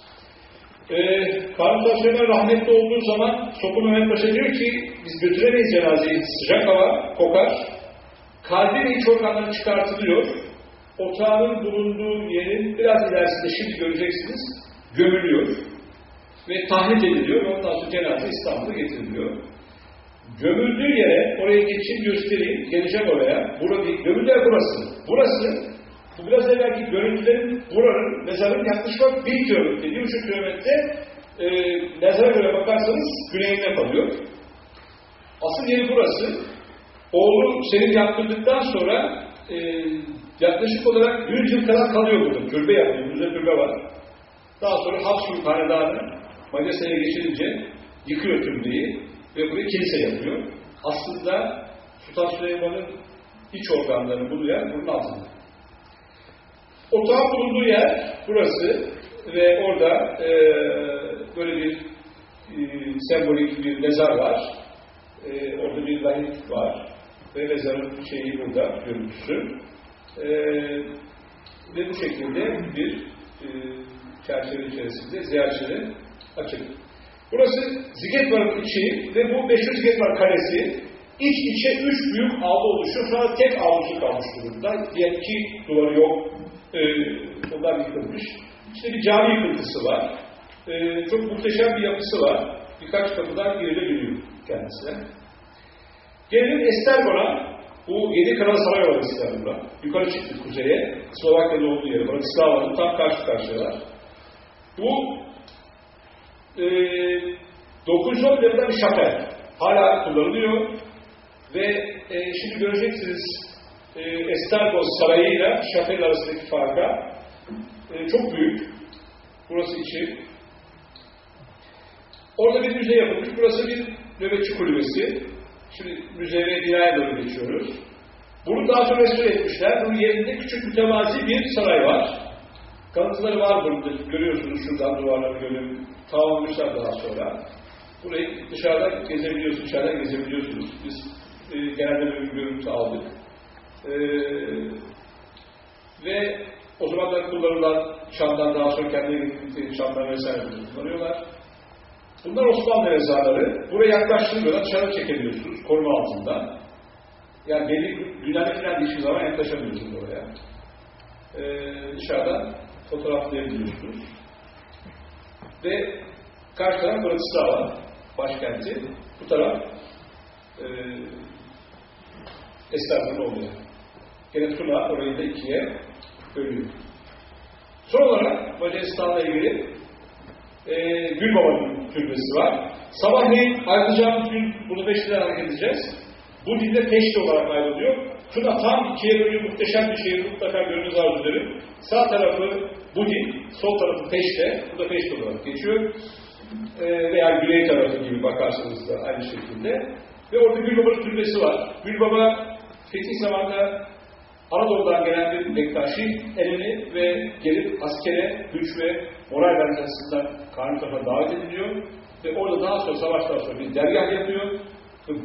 Karl Süleyman rahmetli olduğu zaman Sokun Mehmet Paşa diyor ki biz götüremeyiz cenazeyi. Sıcak hava, kokar. Kalbi ve iç organları çıkartılıyor. Otağının bulunduğu yerin biraz ilerisinde şimdi göreceksiniz gömülüyor. Ve tahrip ediliyor. Ondan sonra cenaze İstanbul'a getiriliyor. Gömüldüğü yere, oraya geçeyim göstereyim, geleceğim oraya. Gömüldüğü yer burası. Burası, bu biraz evvelki görüntülerin, buranın, mezarın yaklaşık 1 kilometre, 1,5 kilometre mezara göre bakarsanız güneyine kalıyor. Asıl yeri burası. Oğlu Selim yaptırdıktan sonra yaklaşık olarak 100 yıl kadar kalıyor burada. Türbe yapıyor, yüzde türbe var. Daha sonra Habsburg Hanedanı Macaristan geçirince yıkıyor türbeyi ve burayı kilise yapıyor. Aslında Sultan Süleyman'ın iç organlarını buluyor yer bunun altında. Otağın bulunduğu yer burası ve orada böyle bir sembolik bir mezar var. Orada bir lahit var ve mezarın şeyi burada, görüntüsü. Ve bu şekilde bir çerçeve içerisinde ziyaretçilere açık. Burası Zigetvar'ın içi ve bu 500 Zigetvar Kalesi iç içe 3 büyük avlu oluşuyor. Sonra tek avlusu kalmış durumda. Diğer 2 duvarı yok. Onlar yıkılmış. İşte bir cami yıkıntısı var. Çok muhteşem bir yapısı var. Birkaç kapıdan girilebiliyor kendisine. Gelelim Estergon'a. Bu 7 Kral Saray var İstanbul'da. Yukarı çıktık kuzeye. Slovakya'da olduğu yeri. Bratislava'nın tam karşı karşıyalar. Bu 910 yılında bir şapel. Hala kullanılıyor. Ve şimdi göreceksiniz Estergon Sarayı ile şapel arasındaki farka. Çok büyük. Burası içi. Orada bir müze yapılmış. Burası bir nöbetçi kulübesi. Şimdi müze ve binaya doğru geçiyoruz. Bunu daha sonra restore etmişler. Bunun yerinde küçük mütevazi bir saray var. Kalıntıları var burada. Görüyorsunuz şuradan duvarları görüyorum. Tamamlamışlar daha sonra. Burayı dışarıdan gezebiliyorsunuz, içeriden gezebiliyorsunuz. Biz genelde böyle bir görüntü aldık. Ve o zamanlar kullanılan çamdan daha sonra kendine getirdikleri çamlar vesaire kullanıyorlar. Bunlar Osmanlı mezarları. Buraya yaklaştırmıyorlar, dışarı çekebiliyorsunuz koruma altında. Yani belli dünyada falan hiçbir zaman yaklaşamıyorsunuz oraya. Dışarıdan fotoğraflayabiliyorsunuz. Ve karşı taraf Bratislava başkenti. Bu taraf Estergon oluyor. Gene Tuna orayı da ikiye bölüyor. Son olarak Macaristan'la ilgili Gülbaba'nın türbesi var. Sabahleyin ayrılacağımız gün bunu 5'te hareket edeceğiz. Bu dilde Peşte olarak ayrılıyor. Tuna tam ikiye bölüyor, muhteşem bir şehir, mutlaka görünüz arzu ederim. Sağ tarafı Budin, sol tarafı Peşte, bu da Peşte olarak geçiyor. Veya güney tarafı gibi bakarsanız da aynı şekilde. Ve orada Gülbaba'nın türbesi var. Gülbaba fetih zamanında Anadolu'dan gelen bir Bektaşi elini ve gelip askere, güç ve moral vermesi açısından Kanuni tarafına davet ediliyor. Ve orada daha sonra, savaştan sonra bir dergah yapıyor. Ve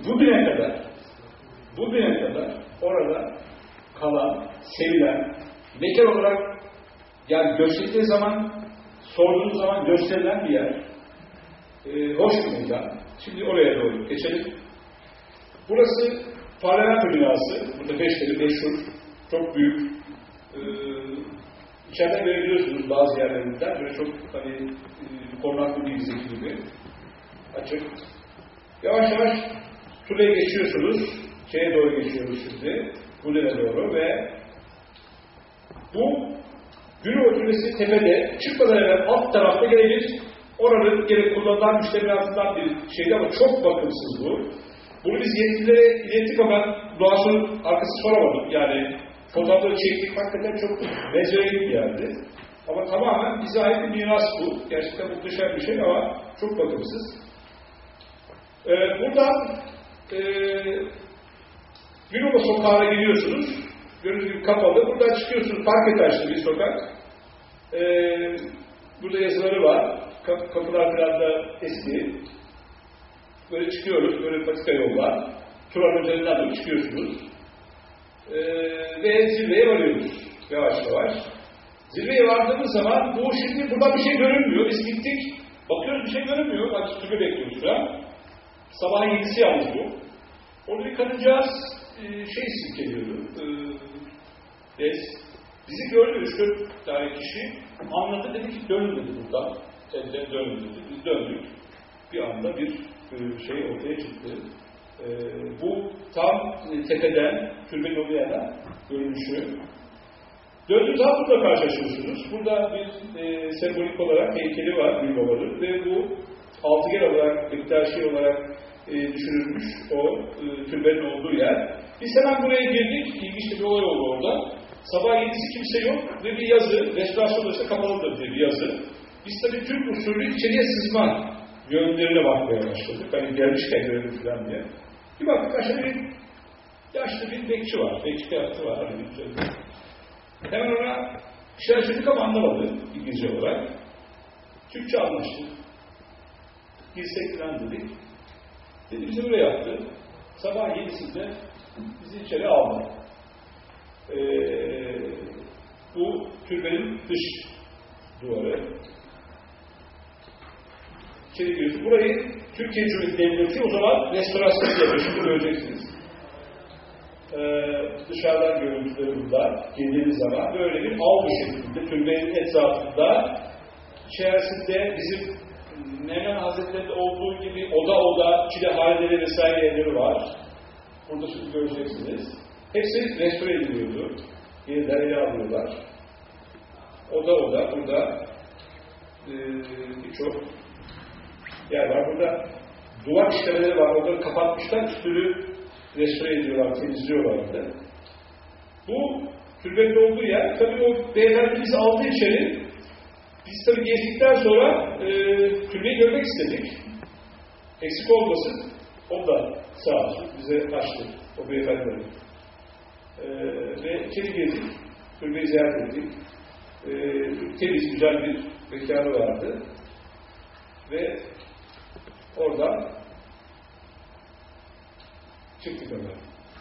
bugüne kadar orada kalan, sevilen, mekan olarak yani gösterildiği zaman, sorduğunuz zaman gösterilen bir yer. Hoş bir mekan. Şimdi oraya doğru geçelim. Burası parlamento binası. Burada Peşte'li meşhur, çok büyük. İçeriden görebiliyorsunuz bazı yerlerinden. Böyle çok hani korunaklı bir bizdeki gibi. Açık. Yavaş yavaş Tule'ye geçiyorsunuz. Şeye doğru geçiyoruz şimdi. Kule'ye doğru ve bu Gülbaba Türbesi tepede. Çıkmadan evvel alt tarafta gelecek. Oranın gerek kullanılan müştemilatından bir şeydi ama çok bakımsız bu. Bunu biz yetkililere ilettik ama doğasının arkası soramadık. Yani fotoğrafları çektik. Hakikaten çok benzeyen bir yerdi. Ama tamamen bize ait bir miras bu. Gerçekten muhteşem bir şey ama çok bakımsız. Buradan Gülbaba Sokağı'na gidiyorsunuz. Gördüğünüz gibi kapalı. Buradan çıkıyorsunuz. Park etaşlı bir sokak. Burada yazıları var. Kapılar biraz da eski. Böyle çıkıyoruz. Böyle patika yol var. Turan üzerinden doğru çıkıyorsunuz. Ve zirveye varıyoruz. Yavaş yavaş. Zirveye vardığımız zaman bu şimdi buradan bir şey görünmüyor. Biz gittik. Bakıyoruz bir şey görünmüyor. Bak tübe bekliyoruz şu an. Sabahın 7'si yalnız bu. Orada bir kadıncağız silkeliyordu. Bizi gördü 3-4 tane kişi. Anladı, dedi ki dönün dedi buradan. Dönün dedi. Biz döndük. Bir anda bir şey ortaya çıktı. Bu tam tepeden, türbenin olduğu yerden görünüşü. Döndüğünüz zaman burada karşılaşıyorsunuz. Burada bir sembolik olarak heykeli var Gülbaba'nın ve bu altıgen olarak, Bektaşi olarak düşünülmüş o türbenin olduğu yer. Biz hemen buraya girdik. İlginç bir olay oldu orada. Sabah 7'si kimse yok ve bir yazı, restorasyon odası kapalıdır diye bir yazı. Biz tabii Türk usulü içeriye sızma yönlerine bakmaya başladık. Hani gelmişken görelim falan diye. Bir baktık aşağıda bir yaşlı bir bekçi var. Bekçi kıyafeti var. Hani hemen ona işaret ettik ama anlamadı İngilizce olarak. Türkçe anlaştık. Girsek falan dedik. Dedi bizi buraya yaptı. Sabah 7'sinde bizi içeri aldı. Bu türbenin dış duvarı. İçeri giriyoruz. Burayı Türkiye Cumhuriyeti Devleti o zaman restorasyon yapıyor. Şimdi göreceksiniz. Dışarıdan görüntüleri burada. Geldiğiniz zaman böyle bir avlu şeklinde türbenin etrafında içerisinde bizim Mevlana Hazretleri'nde olduğu gibi oda çilehaneleri vesaire yerleri var. Burada şimdi göreceksiniz. Hepsi restore ediliyordu. Yeniden ele alıyorlar. Oda burada birçok yer var. Burada duvar işlemeleri var. Onları kapatmışlar. Üstünü restore ediyorlar, temizliyorlardı. Bu türbenin olduğu yer. Tabii o beyefendi bizi aldı içeri. Biz tabii gezdikten sonra türbeyi görmek istedik. Eksik olmasın. O da sağ olsun bize açtı. O beyefendi. Ve içeri gezdik. Türbeyi ziyaret ettik. Temiz, güzel bir mekanı vardı. Ve oradan çıktık öyle.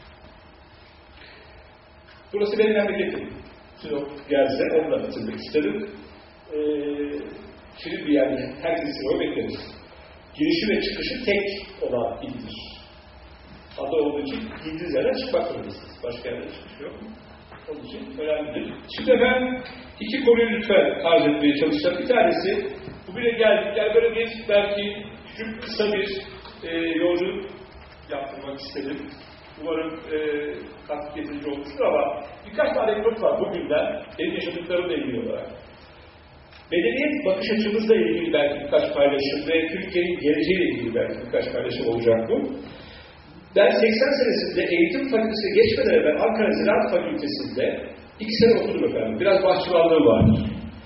Burası benim memleketim. Sinop gelse onu da bitirmek istedim. Şirin bir yer, herkesi o bekleriz. Girişi ve çıkışı tek olan ildir. Adı olduğu için girdiğiniz yerden çıkmak zorundasınız. Başka yerden çıkış yok. Onun için önemlidir. Şimdi ben iki konuyu lütfen arz etmeye çalışacağım. Bir tanesi, bugüne geldik. Yani böyle bir belki küçük, kısa bir yolculuk yaptırmak istedim. Umarım katkı getirici olmuştur ama birkaç tane anekdot var bugünden, benim yaşadıklarımla ilgili olarak. Medeniyet bakış açımızla ilgili belki birkaç paylaşım ve Türkiye'nin geleceğiyle ilgili belki birkaç paylaşım olacak bu. Ben 80 senesinde eğitim fakültesine geçmeden evvel Ankara Ziraat Fakültesi'nde 2 sene okudum efendim. Biraz bahçıvanlığım vardır.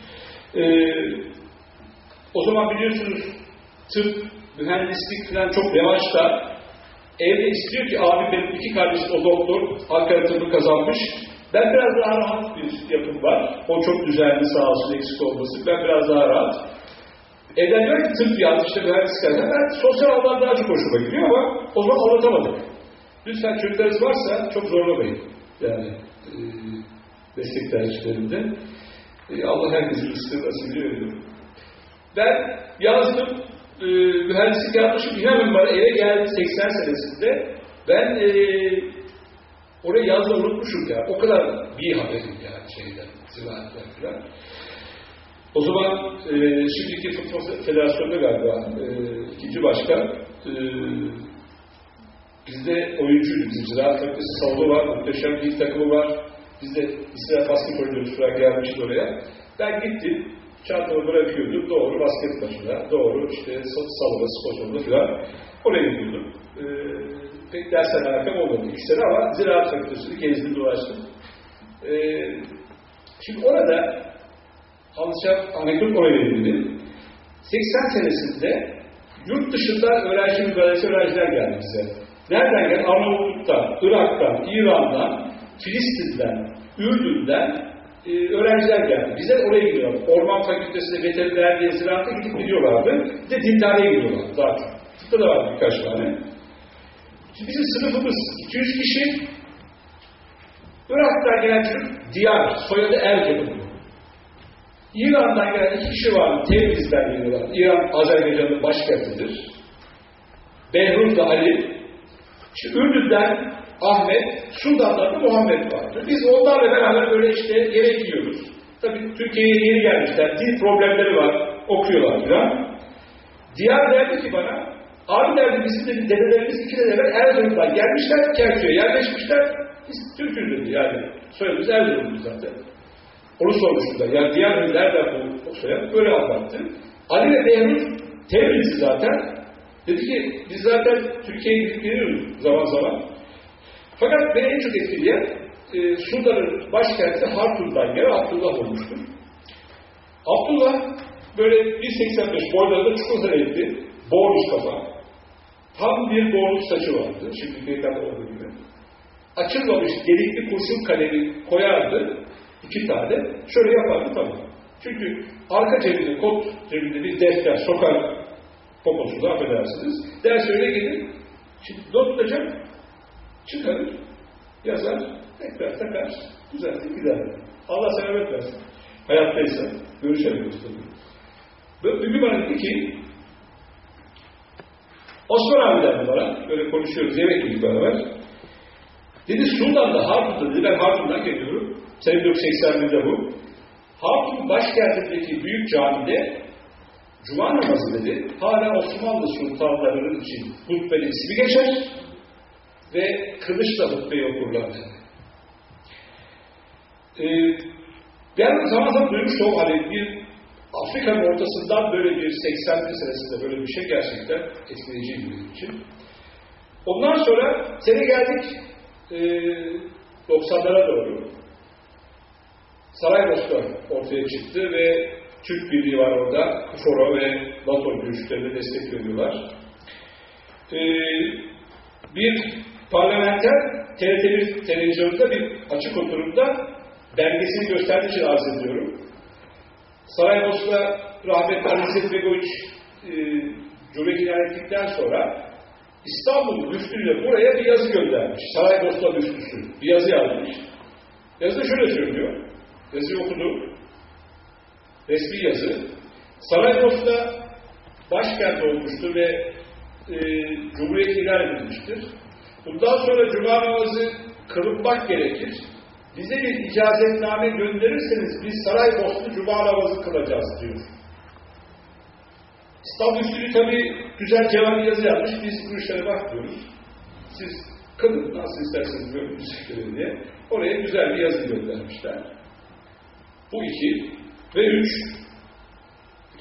O zaman biliyorsunuz tıp, mühendislik falan çok revaçta. Evde istiyor ki abi benim 2 kardeşim o doktor, Ankara tıbbı kazanmış. Ben biraz daha rahat bir yapım var. O çok düzenli, sağ olsun, eksik olması. Ben biraz daha rahat. Evden diyor ki tıp yaz, işte mühendislik yaz. Ben sosyal alanlar daha çok hoşuma gidiyor ama o zaman anlatamadık. Lütfen çocuklarınız varsa çok zorlamayın. Yani meslek tercihlerinde. Allah herkesin rızkını nasip ediyor. Ben yazdım. Mühendislik yapmışım. İnanın bana eve geldim 80 senesinde. Ben orayı yazda unutmuşum ya. O kadar bir haberim yani şeyden, ziraatler falan. O zaman şimdiki Futbol Federasyonu'nda galiba ikinci başkan bizde oyuncuydu. Bizim Ziraat Fakültesi salonu var, muhteşem bir takımı var. Biz de İsrail basket oyuncusu falan gelmişiz oraya. Ben gittim, çantamı bırakıyordum, doğru basket maçına, doğru işte salona, spor salonuna falan oraya gidiyordum. Pek dersen alakam olmadı 2 sene ama Ziraat Fakültesi'ni gezdim, dolaştım. Şimdi orada anlatacağım anekdot oraya ilgili. 80 senesinde yurt dışından öğrenciler geldi bize. Nereden geldi? Arnavutluk'tan, Irak'tan, İran'dan, Filistin'den, Ürdün'den öğrenciler geldi. Bize oraya gidiyorlar. Orman Fakültesi'ne, veterinerliğe, ziraata gidip gidiyorlardı. Bir de dindarlığa gidiyorlardı daha çok. Tıpta da var birkaç tane. Şimdi bizim sınıfımız 200 kişi. Irak'tan gelen çocuk Diyar, soyadı Ergen'in. İran'dan gelen 2 kişi var, Tebriz'den geliyorlar. İran, Azerbaycan'ın başkentidir. Behruz da Ali. İşte Ürdün'den Ahmet, Sudan'dan da Muhammed vardır. Biz onlarla beraber böyle işte yemek yiyoruz. Tabii Türkiye'ye yeni gelmişler, dil problemleri var, okuyorlar falan. Diyar derdi ki bana, abi derdi bizim dedi, dedelerimiz 2 dedeler Erzurum'dan gelmişler, Kerkük'e yerleşmişler. Biz Türk'üz dedi yani. Soyadımız Erzurum'du zaten. Onu sormuştular. Yani Diyar nereden bu soyad? Böyle anlattı. Ali ve Behruz Tebriz'i zaten. Dedi ki biz zaten Türkiye'ye gidip geliyoruz zaman zaman. Fakat beni en çok etkileyen Sudan'ın başkenti Hartum'dan gelen Abdullah olmuştur. Abdullah böyle 1.85 boylarında çukur renkli, bornoz kafa. Tam bir bornoz saçı vardı. Şimdi beyefendi olduğu gibi. Açılmamış delikli kurşun kalemi koyardı. 2 tane. Şöyle yapardı tamam. Çünkü arka cebinde, kot cebinde bir defter sokar poposunu affedersiniz. Ders öyle gelir. Şimdi not tutacak. Çıkarır. Yazar. Tekrar takar. Düzeltir gider. Allah selamet versin. Hayattaysa görüşemiyoruz tabii. Bir gün bana dedi ki Osman abi derdi bana. Böyle konuşuyoruz. Yemek yedik beraber. Dedi Sudan'da Hartum'da dedi. Ben Hartum'dan geliyorum. Sene 1981'de bu. Hartum başkentindeki büyük camide Cuma namazı dedi. Hala Osmanlı sultanlarının için hutbenin ismi geçer ve kılıçla hutbeyi okurlar dedi. Ben zaman zaman duymuştum hani bir Afrika'nın ortasından böyle bir 80'li senesinde böyle bir şey gerçekten etkileyiciydi benim için. Ondan sonra sene geldik 90'lara doğru. Saraybosna ortaya çıktı ve Türk Birliği var orada. KFOR'a ve NATO görüşlerine destek veriyorlar. Bir parlamenter TRT1 televizyonunda bir açık oturumda belgesini gösterdiği için arz ediyorum. Saraybosna rahmetli Ali İzzet Begoviç Cumhuriyet ilan ettikten sonra İstanbul müftüyle buraya bir yazı göndermiş. Saraybosna müftüsü bir yazı yazmış. Yazıda şöyle söylüyor. Yazıyı okudu. Resmi yazı. Saraybosna başkent olmuştur ve Cumhuriyet ilan edilmiştir. Bundan sonra Cuma namazı kılınmak gerekir. Bize bir icazetname gönderirseniz biz Saraybosna Cuma namazı kılacağız diyor. İstanbul Üstünü tabii güzel cevap yazı yapmış. Biz bu işlere bakmıyoruz. Siz kılın nasıl isterseniz böyle diye. Oraya güzel bir yazı göndermişler. Bu 2 ve 3.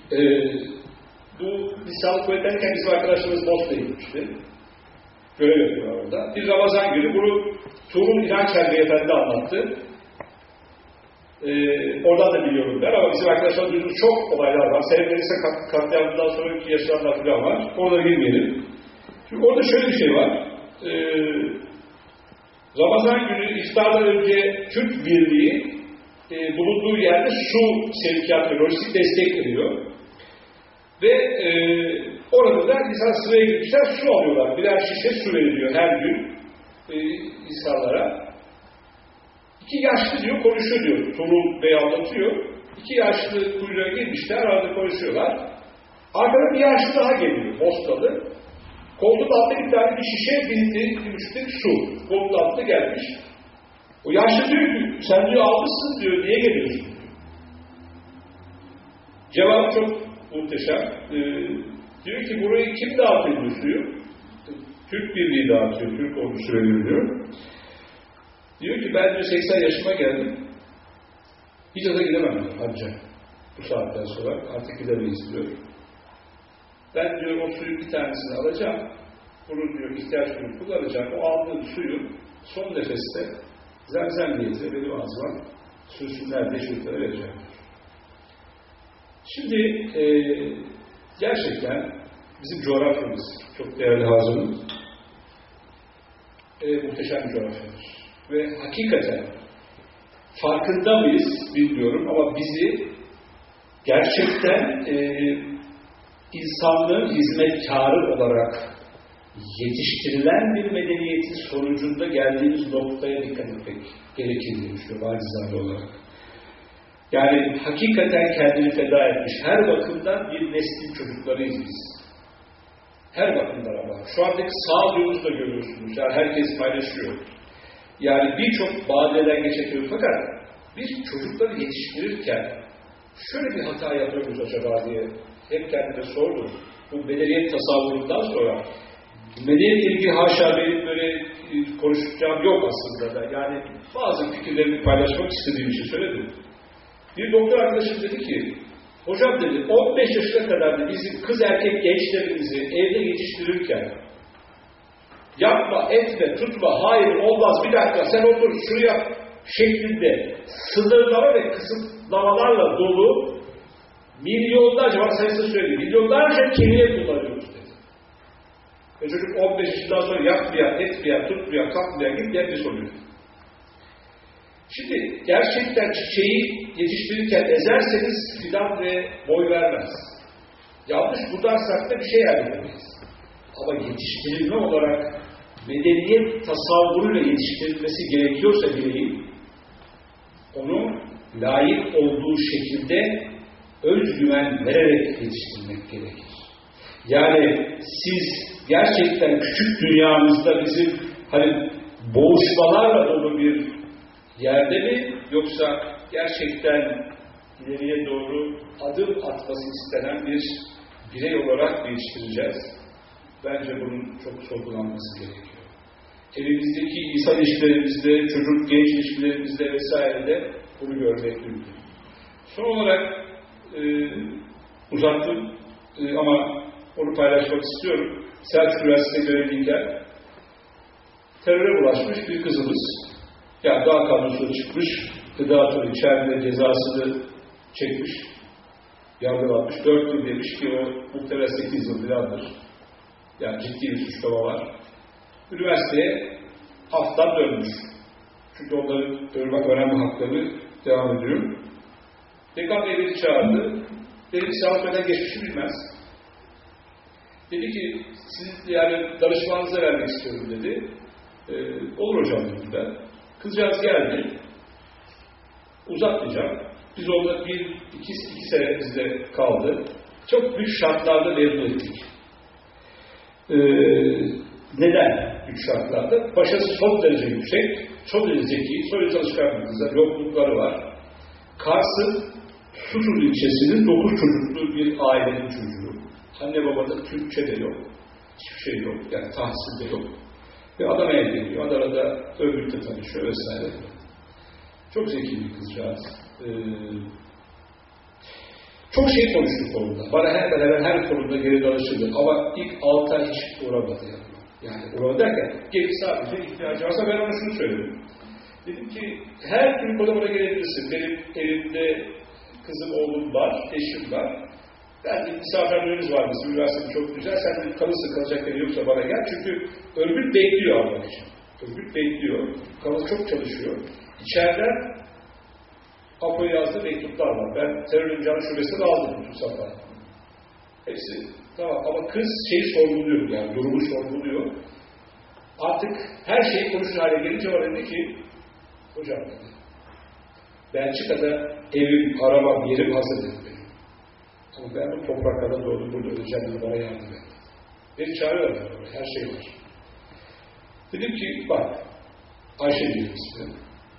Bu biz sağlık kuvvetlerken bizim arkadaşlarımız Bosna'ya gitmişti. Görev yapıyorlar orada. Bir Ramazan günü bunu Tuğrul İnanç Efendi anlattı. Oradan da biliyorum ben ama bizim arkadaşlar duyduğumuz çok olaylar var. Seyretlerse katliamından sonraki yaşananlar falan var. Orada girmeyelim. Çünkü orada şöyle bir şey var. Ramazan günü iftardan önce Türk Birliği bulunduğu yerde su sevkiyatı, lojistik destek veriyor. Ve orada da insan sıraya gitmişler, su alıyorlar. Birer şişe su veriliyor her gün insanlara. İki yaşlı diyor, konuşuyor diyor. Tuğrul Bey anlatıyor. İki yaşlı kuyruğa girmişler, arada konuşuyorlar. Arkada bir yaşlı daha geliyor, Bostalı. Koltuğun altında bir tane bir şişe bindi, bir buçuk su. Koltuğun altında gelmiş. O yaşlı diyor ki, sen diyor almışsın diyor, niye geliyorsun diyor. Cevap çok muhteşem. Diyor ki burayı kim dağıtıyor suyu? Türk Birliği dağıtıyor, Türk ordusu veriliyor. Diyor ki ben diyor 80 yaşıma geldim. Hiç aza gidemem diyor hacca. Bu saatten sonra artık gidemeyiz diyor. Ben diyor o suyun bir tanesini alacağım. Bunu diyor ihtiyaç suyunu kullanacağım. O aldığım suyu son nefeste zemzem niyetine benim ağzıma sürsünler diye çocuklara vereceğim. Şimdi gerçekten bizim coğrafyamız çok değerli Hazır'ın muhteşem bir coğrafyadır. Ve hakikaten farkında mıyız bilmiyorum ama bizi gerçekten insanlığın hizmetkarı olarak yetiştirilen bir medeniyetin sonucunda geldiğimiz noktaya dikkat etmek gerekir diye düşünüyorum acizane olarak. Yani hakikaten kendini feda etmiş. Her bakımdan bir neslin çocuklarıyız biz. Her bakımdan ama. Şu andaki sağduyumuzu da görüyorsunuz. Yani herkes paylaşıyor. Yani birçok badeden geçiyor fakat biz çocukları yetiştirirken şöyle bir hata yapıyoruz acaba diye hep kendime sordum. Bu medeniyet tasavvurundan sonra medeniyetle ilgili haşa benim böyle konuşacağım yok aslında da. Yani bazı fikirlerimi paylaşmak istediğim için söyledim. Bir doktor arkadaşım dedi ki, hocam dedi 15 yaşına kadar da bizim kız erkek gençlerimizi evde yetiştirirken yapma, etme, tutma, hayır olmaz, bir dakika sen otur şunu yap şeklinde sınırlama ve kısıtlamalarla dolu milyonlarca, var sayısını söyleyeyim, milyonlarca kelime kullanıyoruz dedi. Ve çocuk 15 yaşından sonra yapmayan, etmeyen, tutmayan, kalkmayan, gitmeyen bir soruyor. Şimdi gerçekten çiçeği yetiştirirken ezerseniz fidan ve boy vermez. Yanlış budarsak da bir şey elde edemeyiz. Ama yetiştirilme olarak medeniyet tasavvuruyla yetiştirilmesi gerekiyorsa bireyin, onu layık olduğu şekilde özgüven vererek yetiştirmek gerekir. Yani siz gerçekten küçük dünyamızda bizim hani boğuşmalarla dolu bir yerde mi, yoksa gerçekten ileriye doğru adım atması istenen bir birey olarak yetiştireceğiz? Bence bunun çok sorgulanması gerekiyor. Evimizdeki insan ilişkilerimizde, çocuk genç ilişkilerimizde vesairede bunu görmek mümkün. Son olarak uzattım ama onu paylaşmak istiyorum. Selçuk Üniversitesi'nde görevliyken teröre bulaşmış bir kızımız. Yani daha kadrosu çıkmış, gıda türü içeride cezasını çekmiş, yargılanmış. 4 yıl demiş ki o muhtemelen 8 yıl filandır. Yani ciddi bir suçlama var. Üniversiteye haftan dönmüş. Çünkü onların önemli hakları devam ediyor. Dekan Bey beni çağırdı. Dedi ki sağlık öden geçmişi bilmez. Dedi ki siz yani danışmanınıza vermek istiyorum dedi. Olur hocam dedim ben. Kızcağız geldi. Uzatmayacağım. Biz orada iki sene bizde kaldı. Çok büyük şartlarda mezun ettik. Neden büyük şartlarda? Başarısı son derece yüksek, çok derece zeki, son derece çalışkan bir kızlar, yoklukları var. Kars'ın Suçur ilçesinin 9 çocuklu bir ailenin çocuğu. Anne babada Türkçe de yok, hiçbir şey yok, yani tahsil de yok. Ve Adana'ya geliyor, Adana'da örgütle tanışıyor vesaire. Çok zeki bir kızcağız. Çok şey konuştuk konuda. Bana hemen hemen her konuda geri danışıldı. Ama ilk 6 ay hiç uğramadı yani. Yani uğramadı derken gelip sadece ihtiyacı varsa ben ona şunu söyledim. Dedim ki her türlü konuda bana gelebilirsin. Benim evimde kızım, oğlum var, eşim var. Yani misafirlerimiz var bizim, üniversitede çok güzel. Sen de kalırsın, kalacak yeri yoksa bana gel. Çünkü örgüt bekliyor almak için. Örgüt bekliyor. Kalısı çok çalışıyor. İçeriden APO'ya yazdığı mektuplar var. Ben terör imkanı şubesini aldım bütün safhada. Hepsi tamam ama kız şeyi sorguluyor, yani durumu sorguluyor. Artık her şeyi konuşur hale gelince bana dedi ki, hocam dedi, Belçika'da evim, arabam, yerim hazır dedi benim. Ama ben bu topraklarda doğdum, burada öleceğim dedi, bana yardım et. Beni çağırıyorlar oraya, her şey var. Dedim ki bak, Ayşe diyorum size.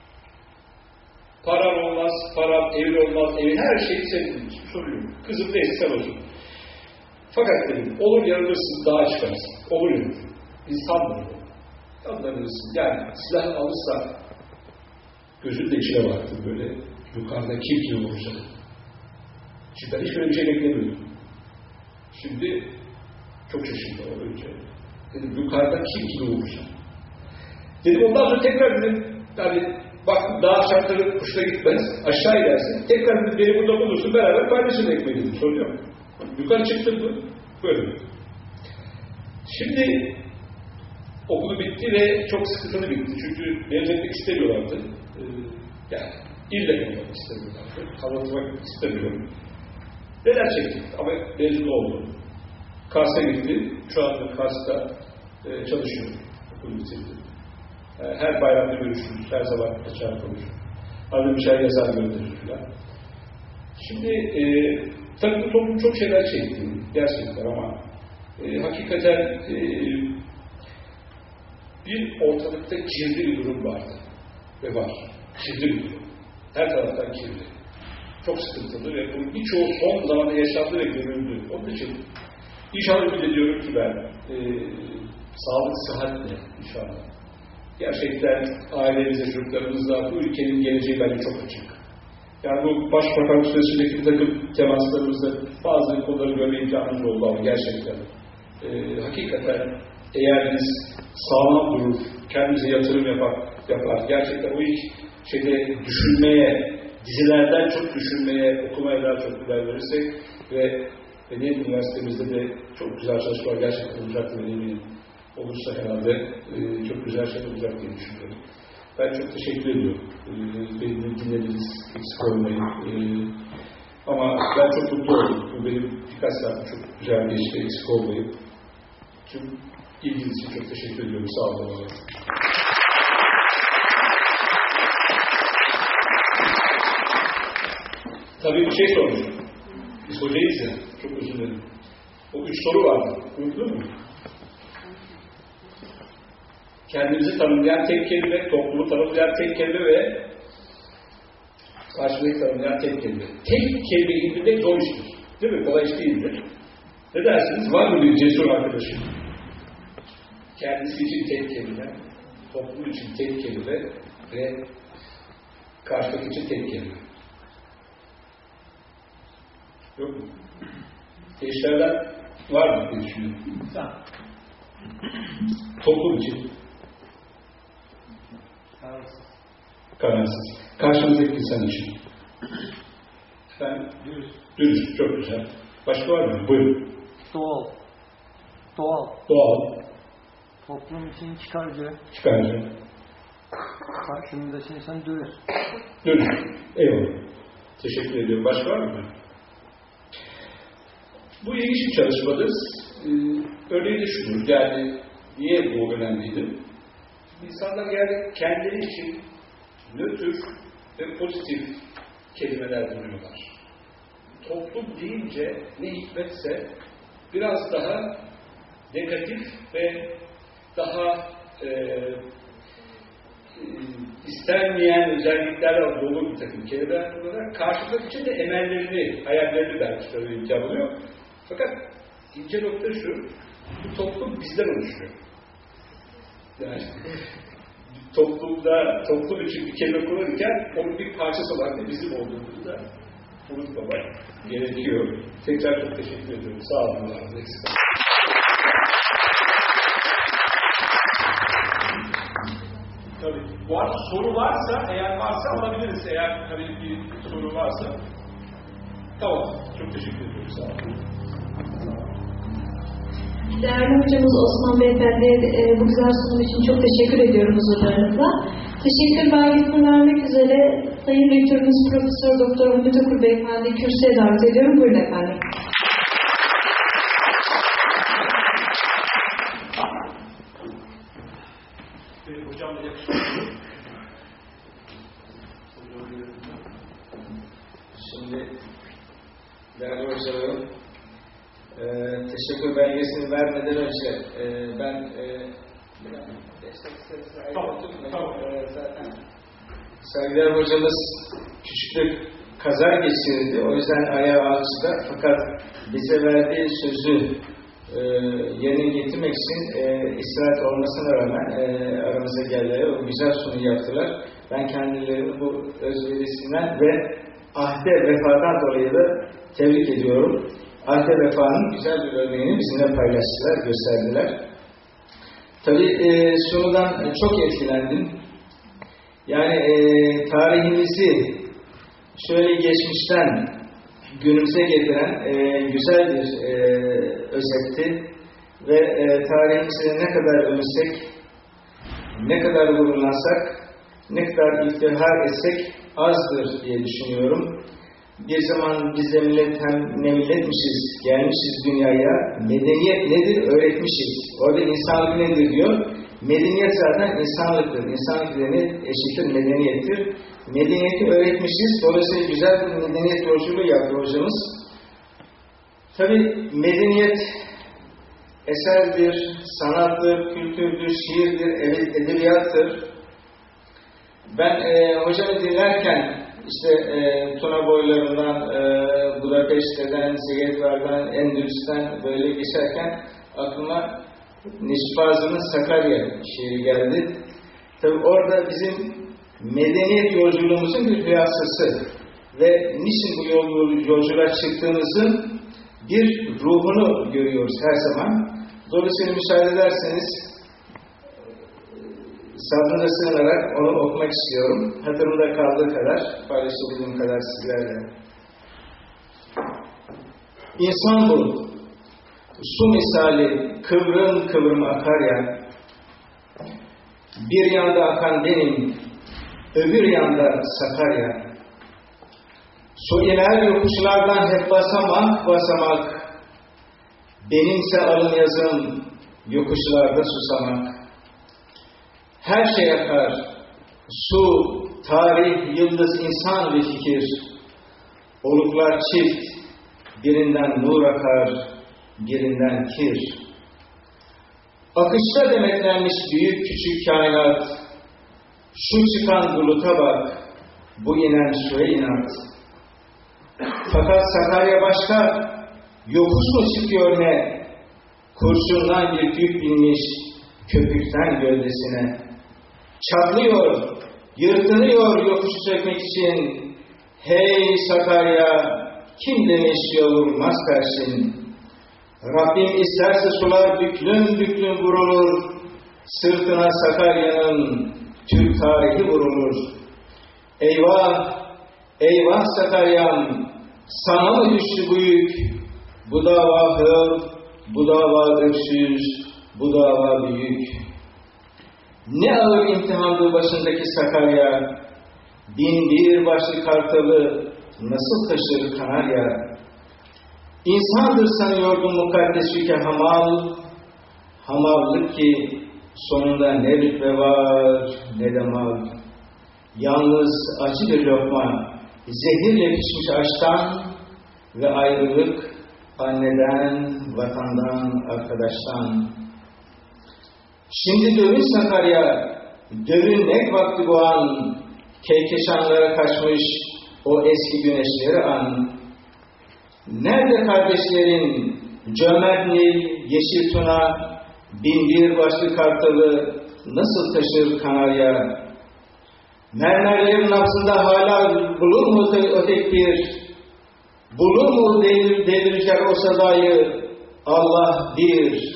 Param olmaz, evin olmaz, evin her şeyi senin için soruyorum. Kızım neyse sen olsun. Fakat dedim, olur yanılırsın, dağa çıkarsın. Olur dedim. İnsan mı olur? Yanılırsın. Yani silah alırsa gözünün de içine baktım böyle. Yukarıda kim vurursa. Şimdi ben hiç böyle bir şey beklemiyordum. Şimdi çok şaşırdım o önce. Dedim yukarıda kim vurursa. Dedim ondan sonra tekrar dedim, yani baktım daha şartları hoşuna gitmez, aşağı inersin, tekrar dedim beni burada bulursun, beraber paylaşın ekmeği dedim, soruyorum. Yukarı çıktım mı? Böyle. Şimdi okulu bitti ve çok sıkıntılı bitti. Çünkü mezun etmek istemiyorlardı. Yani ille yapmak istemiyorlardı. Anlatmak istemiyorum. Neler çektik ama mezun oldum. Kars'a gittim. Şu anda Kars'ta çalışıyorum. Okulu bitirdim. Her bayramda görüşürüz. Her zaman açar konuşuruz. Arada bir şey yazar gönderir falan. Şimdi tabii bu toplum çok şeyler çekti. Gerçekten ama hakikaten bir ortalıkta kirli bir durum vardı. Ve var. Kirli bir durum. Her taraftan kirli. Çok sıkıntılı ve bu birçoğu son zamanda yaşandı ve görüldü. Onun için inşallah ümit ediyorum ki ben sağlık, sıhhatle inşallah. Gerçekten ailemizle, çocuklarımızla bu ülkenin geleceği bence çok açık. Yani bu başbakan süresindeki bir takım temaslarımızda bazı konuları görme imkanımız oldu ama gerçekten hakikaten eğer biz sağlam durur, kendimize yatırım yapar gerçekten o ilk şeyde düşünmeye, dizilerden çok düşünmeye, okumaya daha çok değer verirsek ve Medeniyet Üniversitemizde de çok güzel çalışmalar gerçekten olacaktır eminim. Olursa herhalde çok güzel şeyler olacak diye düşünüyorum. Ben çok teşekkür ediyorum. Beni dinlediniz, eksik olmayın. Ama ben çok mutlu oldum. Bu benim birkaç saatim çok güzel geçti, eksik olmayın. Tüm ilginiz için çok teşekkür ediyorum. Sağ olun. Tabii bir şey sormuştum. Biz hocayız ya, çok özür dilerim. O 3 soru vardı. Unuttun mu? Kendimizi tanımlayan tek kelime, toplumu tanımlayan tek kelime ve karşılığı tanımlayan tek kelime. Tek kelime indirmek zor iştir. Değil mi? Kolay iş değildir. Ne dersiniz? Var mı bir cesur arkadaşım? Kendisi için tek kelime, toplum için tek kelime ve karşılık için tek kelime. Yok mu? Gençlerden var mı diye düşünüyorum. Toplum için kararsız. Karşımızdaki insan için. Efendim? Dürüst. Çok güzel. Başka var mı? Buyurun. Doğal. Toplum için çıkarcı. Karşımızdaki insan dürüst. Eyvallah. Teşekkür ediyorum. Başka var mı? Bu ilginç bir çalışmadır. Örneği de şudur. Yani niye bu önemliydi? İnsanlar yani kendileri için nötr ve pozitif kelimeler buluyorlar. Toplum deyince ne hikmetse biraz daha negatif ve daha istenmeyen özelliklerle dolu bir takım kelimeler buluyorlar. Karşılık için de emellerini, hayallerini belki şöyle imkan oluyor. Fakat ince nokta şu, bu toplum bizden oluşuyor. Yani toplum için bir kelime kullanırken onun bir parçası olarak da bizim olduğumuzda unutmamak gerekiyor. Tekrar çok teşekkür ediyorum. Sağ olun. Tabii. Soru varsa, eğer varsa alabiliriz. Eğer tabii bir soru varsa. Tamam. Çok teşekkür ediyorum. Sağ olun. Değerli hocamız Osman Beyefendi'ye bu güzel sunum için çok teşekkür ediyorum huzurlarınızda. Teşekkür belgesini vermek üzere Sayın Rektörümüz Profesör Doktor Ümit Okur Beyefendi kürsüye davet ediyorum. Buyurun efendim. Hocam da yakışıklı. Şimdi değerli hocalarım, teşekkür belgesini vermeden önce ben zaten Saygıdeğer hocamız küçük bir kaza geçirdi. O yüzden ayağı alçıda. Fakat bize verdiği sözü yerine getirmek için istirahat olmasına rağmen aramıza geldiler. O güzel sunumu yaptılar. Ben kendilerini bu özverisinden ve ahde vefadan dolayı da tebrik ediyorum. Ahde vefanın güzel bir örneğini bizimle paylaştılar, gösterdiler. Tabii sunudan çok etkilendim. Yani tarihimizi şöyle geçmişten günümüze getiren güzel bir özetti ve tarihimizi ne kadar övsek, ne kadar gururlansak, ne kadar iftihar etsek azdır diye düşünüyorum. Bir zaman biz de ne milletmişiz, gelmişiz dünyaya, medeniyet nedir öğretmişiz. Orada insanlık nedir diyor. Medeniyet zaten insanlıktır. İnsanlık eşittir medeniyettir. Medeniyeti öğretmişiz. Dolayısıyla güzel bir medeniyet yolculuğu yaptı hocamız. Tabii medeniyet eserdir, sanattır, kültürdür, şiirdir, edebiyattır. Ben hocamı dinlerken işte Tuna boylarından, Budapeşte'den, Zegedvar'dan, Endülüs'ten böyle geçerken aklıma Necip Fazıl'ın Sakarya şiiri geldi. Tabi orada bizim medeniyet yolculuğumuzun bir hülyasısı ve niçin bu yolculuğa çıktığımızın bir ruhunu görüyoruz her zaman. Dolayısıyla müsaade ederseniz sabrına sığınarak onu okumak istiyorum. Hatırımda kaldığı kadar, paylaşabildiğim kadar sizlerle. İnsan bu, su misali kıvrım kıvrım akar ya, bir yanda akan benim, öbür yanda Sakarya. Su iner yokuşlardan hep basamak basamak, benimse alın yazım yokuşlarda susamak. Her şey akar, su, tarih, yıldız, insan ve fikir. Oluklar çift, birinden nur akar, birinden kir. Akışta demetlenmiş büyük küçük kainat, şu çıkan buluta bak, bu inen suya inat. Fakat Sakarya başka, yokuş mu çıkıyor ne? Kurşundan bir yük binmiş, köpükten gövdesine. Çatlıyor, yırtınıyor yokuşu sökmek için. Hey Sakarya, kim demiş yol vurmaz karşın? Rabbim isterse sular büklüm büklüm vurulur. Sırtına Sakarya'nın Türk tarihi vurulur. Eyvah, eyvah Sakarya'm, sana mı düştü bu yük? Bu dava hır, bu dava öksüz, bu dava büyük. Ne ağır imtihandı başındaki Sakarya, bin bir başlı kartalı nasıl taşır Kanarya? İnsandır sanıyordum mukaddes yüke hamal, hamallık ki sonunda ne rütbe var ne de mal. Yalnız acı bir lokma, zehirle pişmiş aşktan ve ayrılık anneden, vatandan, arkadaştan. Şimdi dövün Sakarya, dövünmek vakti bu an, Keykeşanlara kaçmış o eski güneşleri an. Nerede kardeşlerin, cömert Nil, yeşil Tuna, bin bir başlı kartalı nasıl taşır Kanarya? Mermerlerin nabzında hala bulur mu o tek bir? Bulur mu devirker o sadayı Allah bir.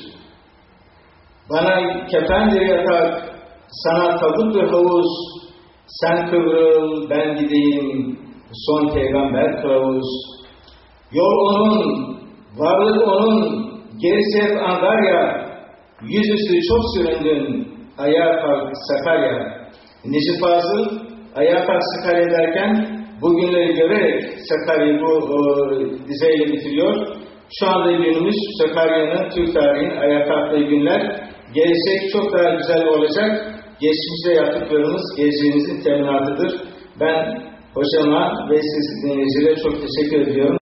Bana kefendir yatak, sana tabuttur havuz. Sen kıvrıl, ben gideyim, son peygamber kılavuz. Yol onun, varlık onun, gerisi hep Angarya. Yüzüstü çok süründün, ayağa kalk Sakarya. Necip Fazıl, ayağa kalk Sakarya derken, bugünleri görerek Sakarya'yı bu dizeyle bitiriyor. Şu anda günümüz Sakarya'nın, Türk tarihinin ayağa kalktığı günler. Gelecek çok daha güzel olacak. Geçmişte yaptıklarımız geleceğimizin teminatıdır. Ben hocama ve siz dinleyicilere çok teşekkür ediyorum.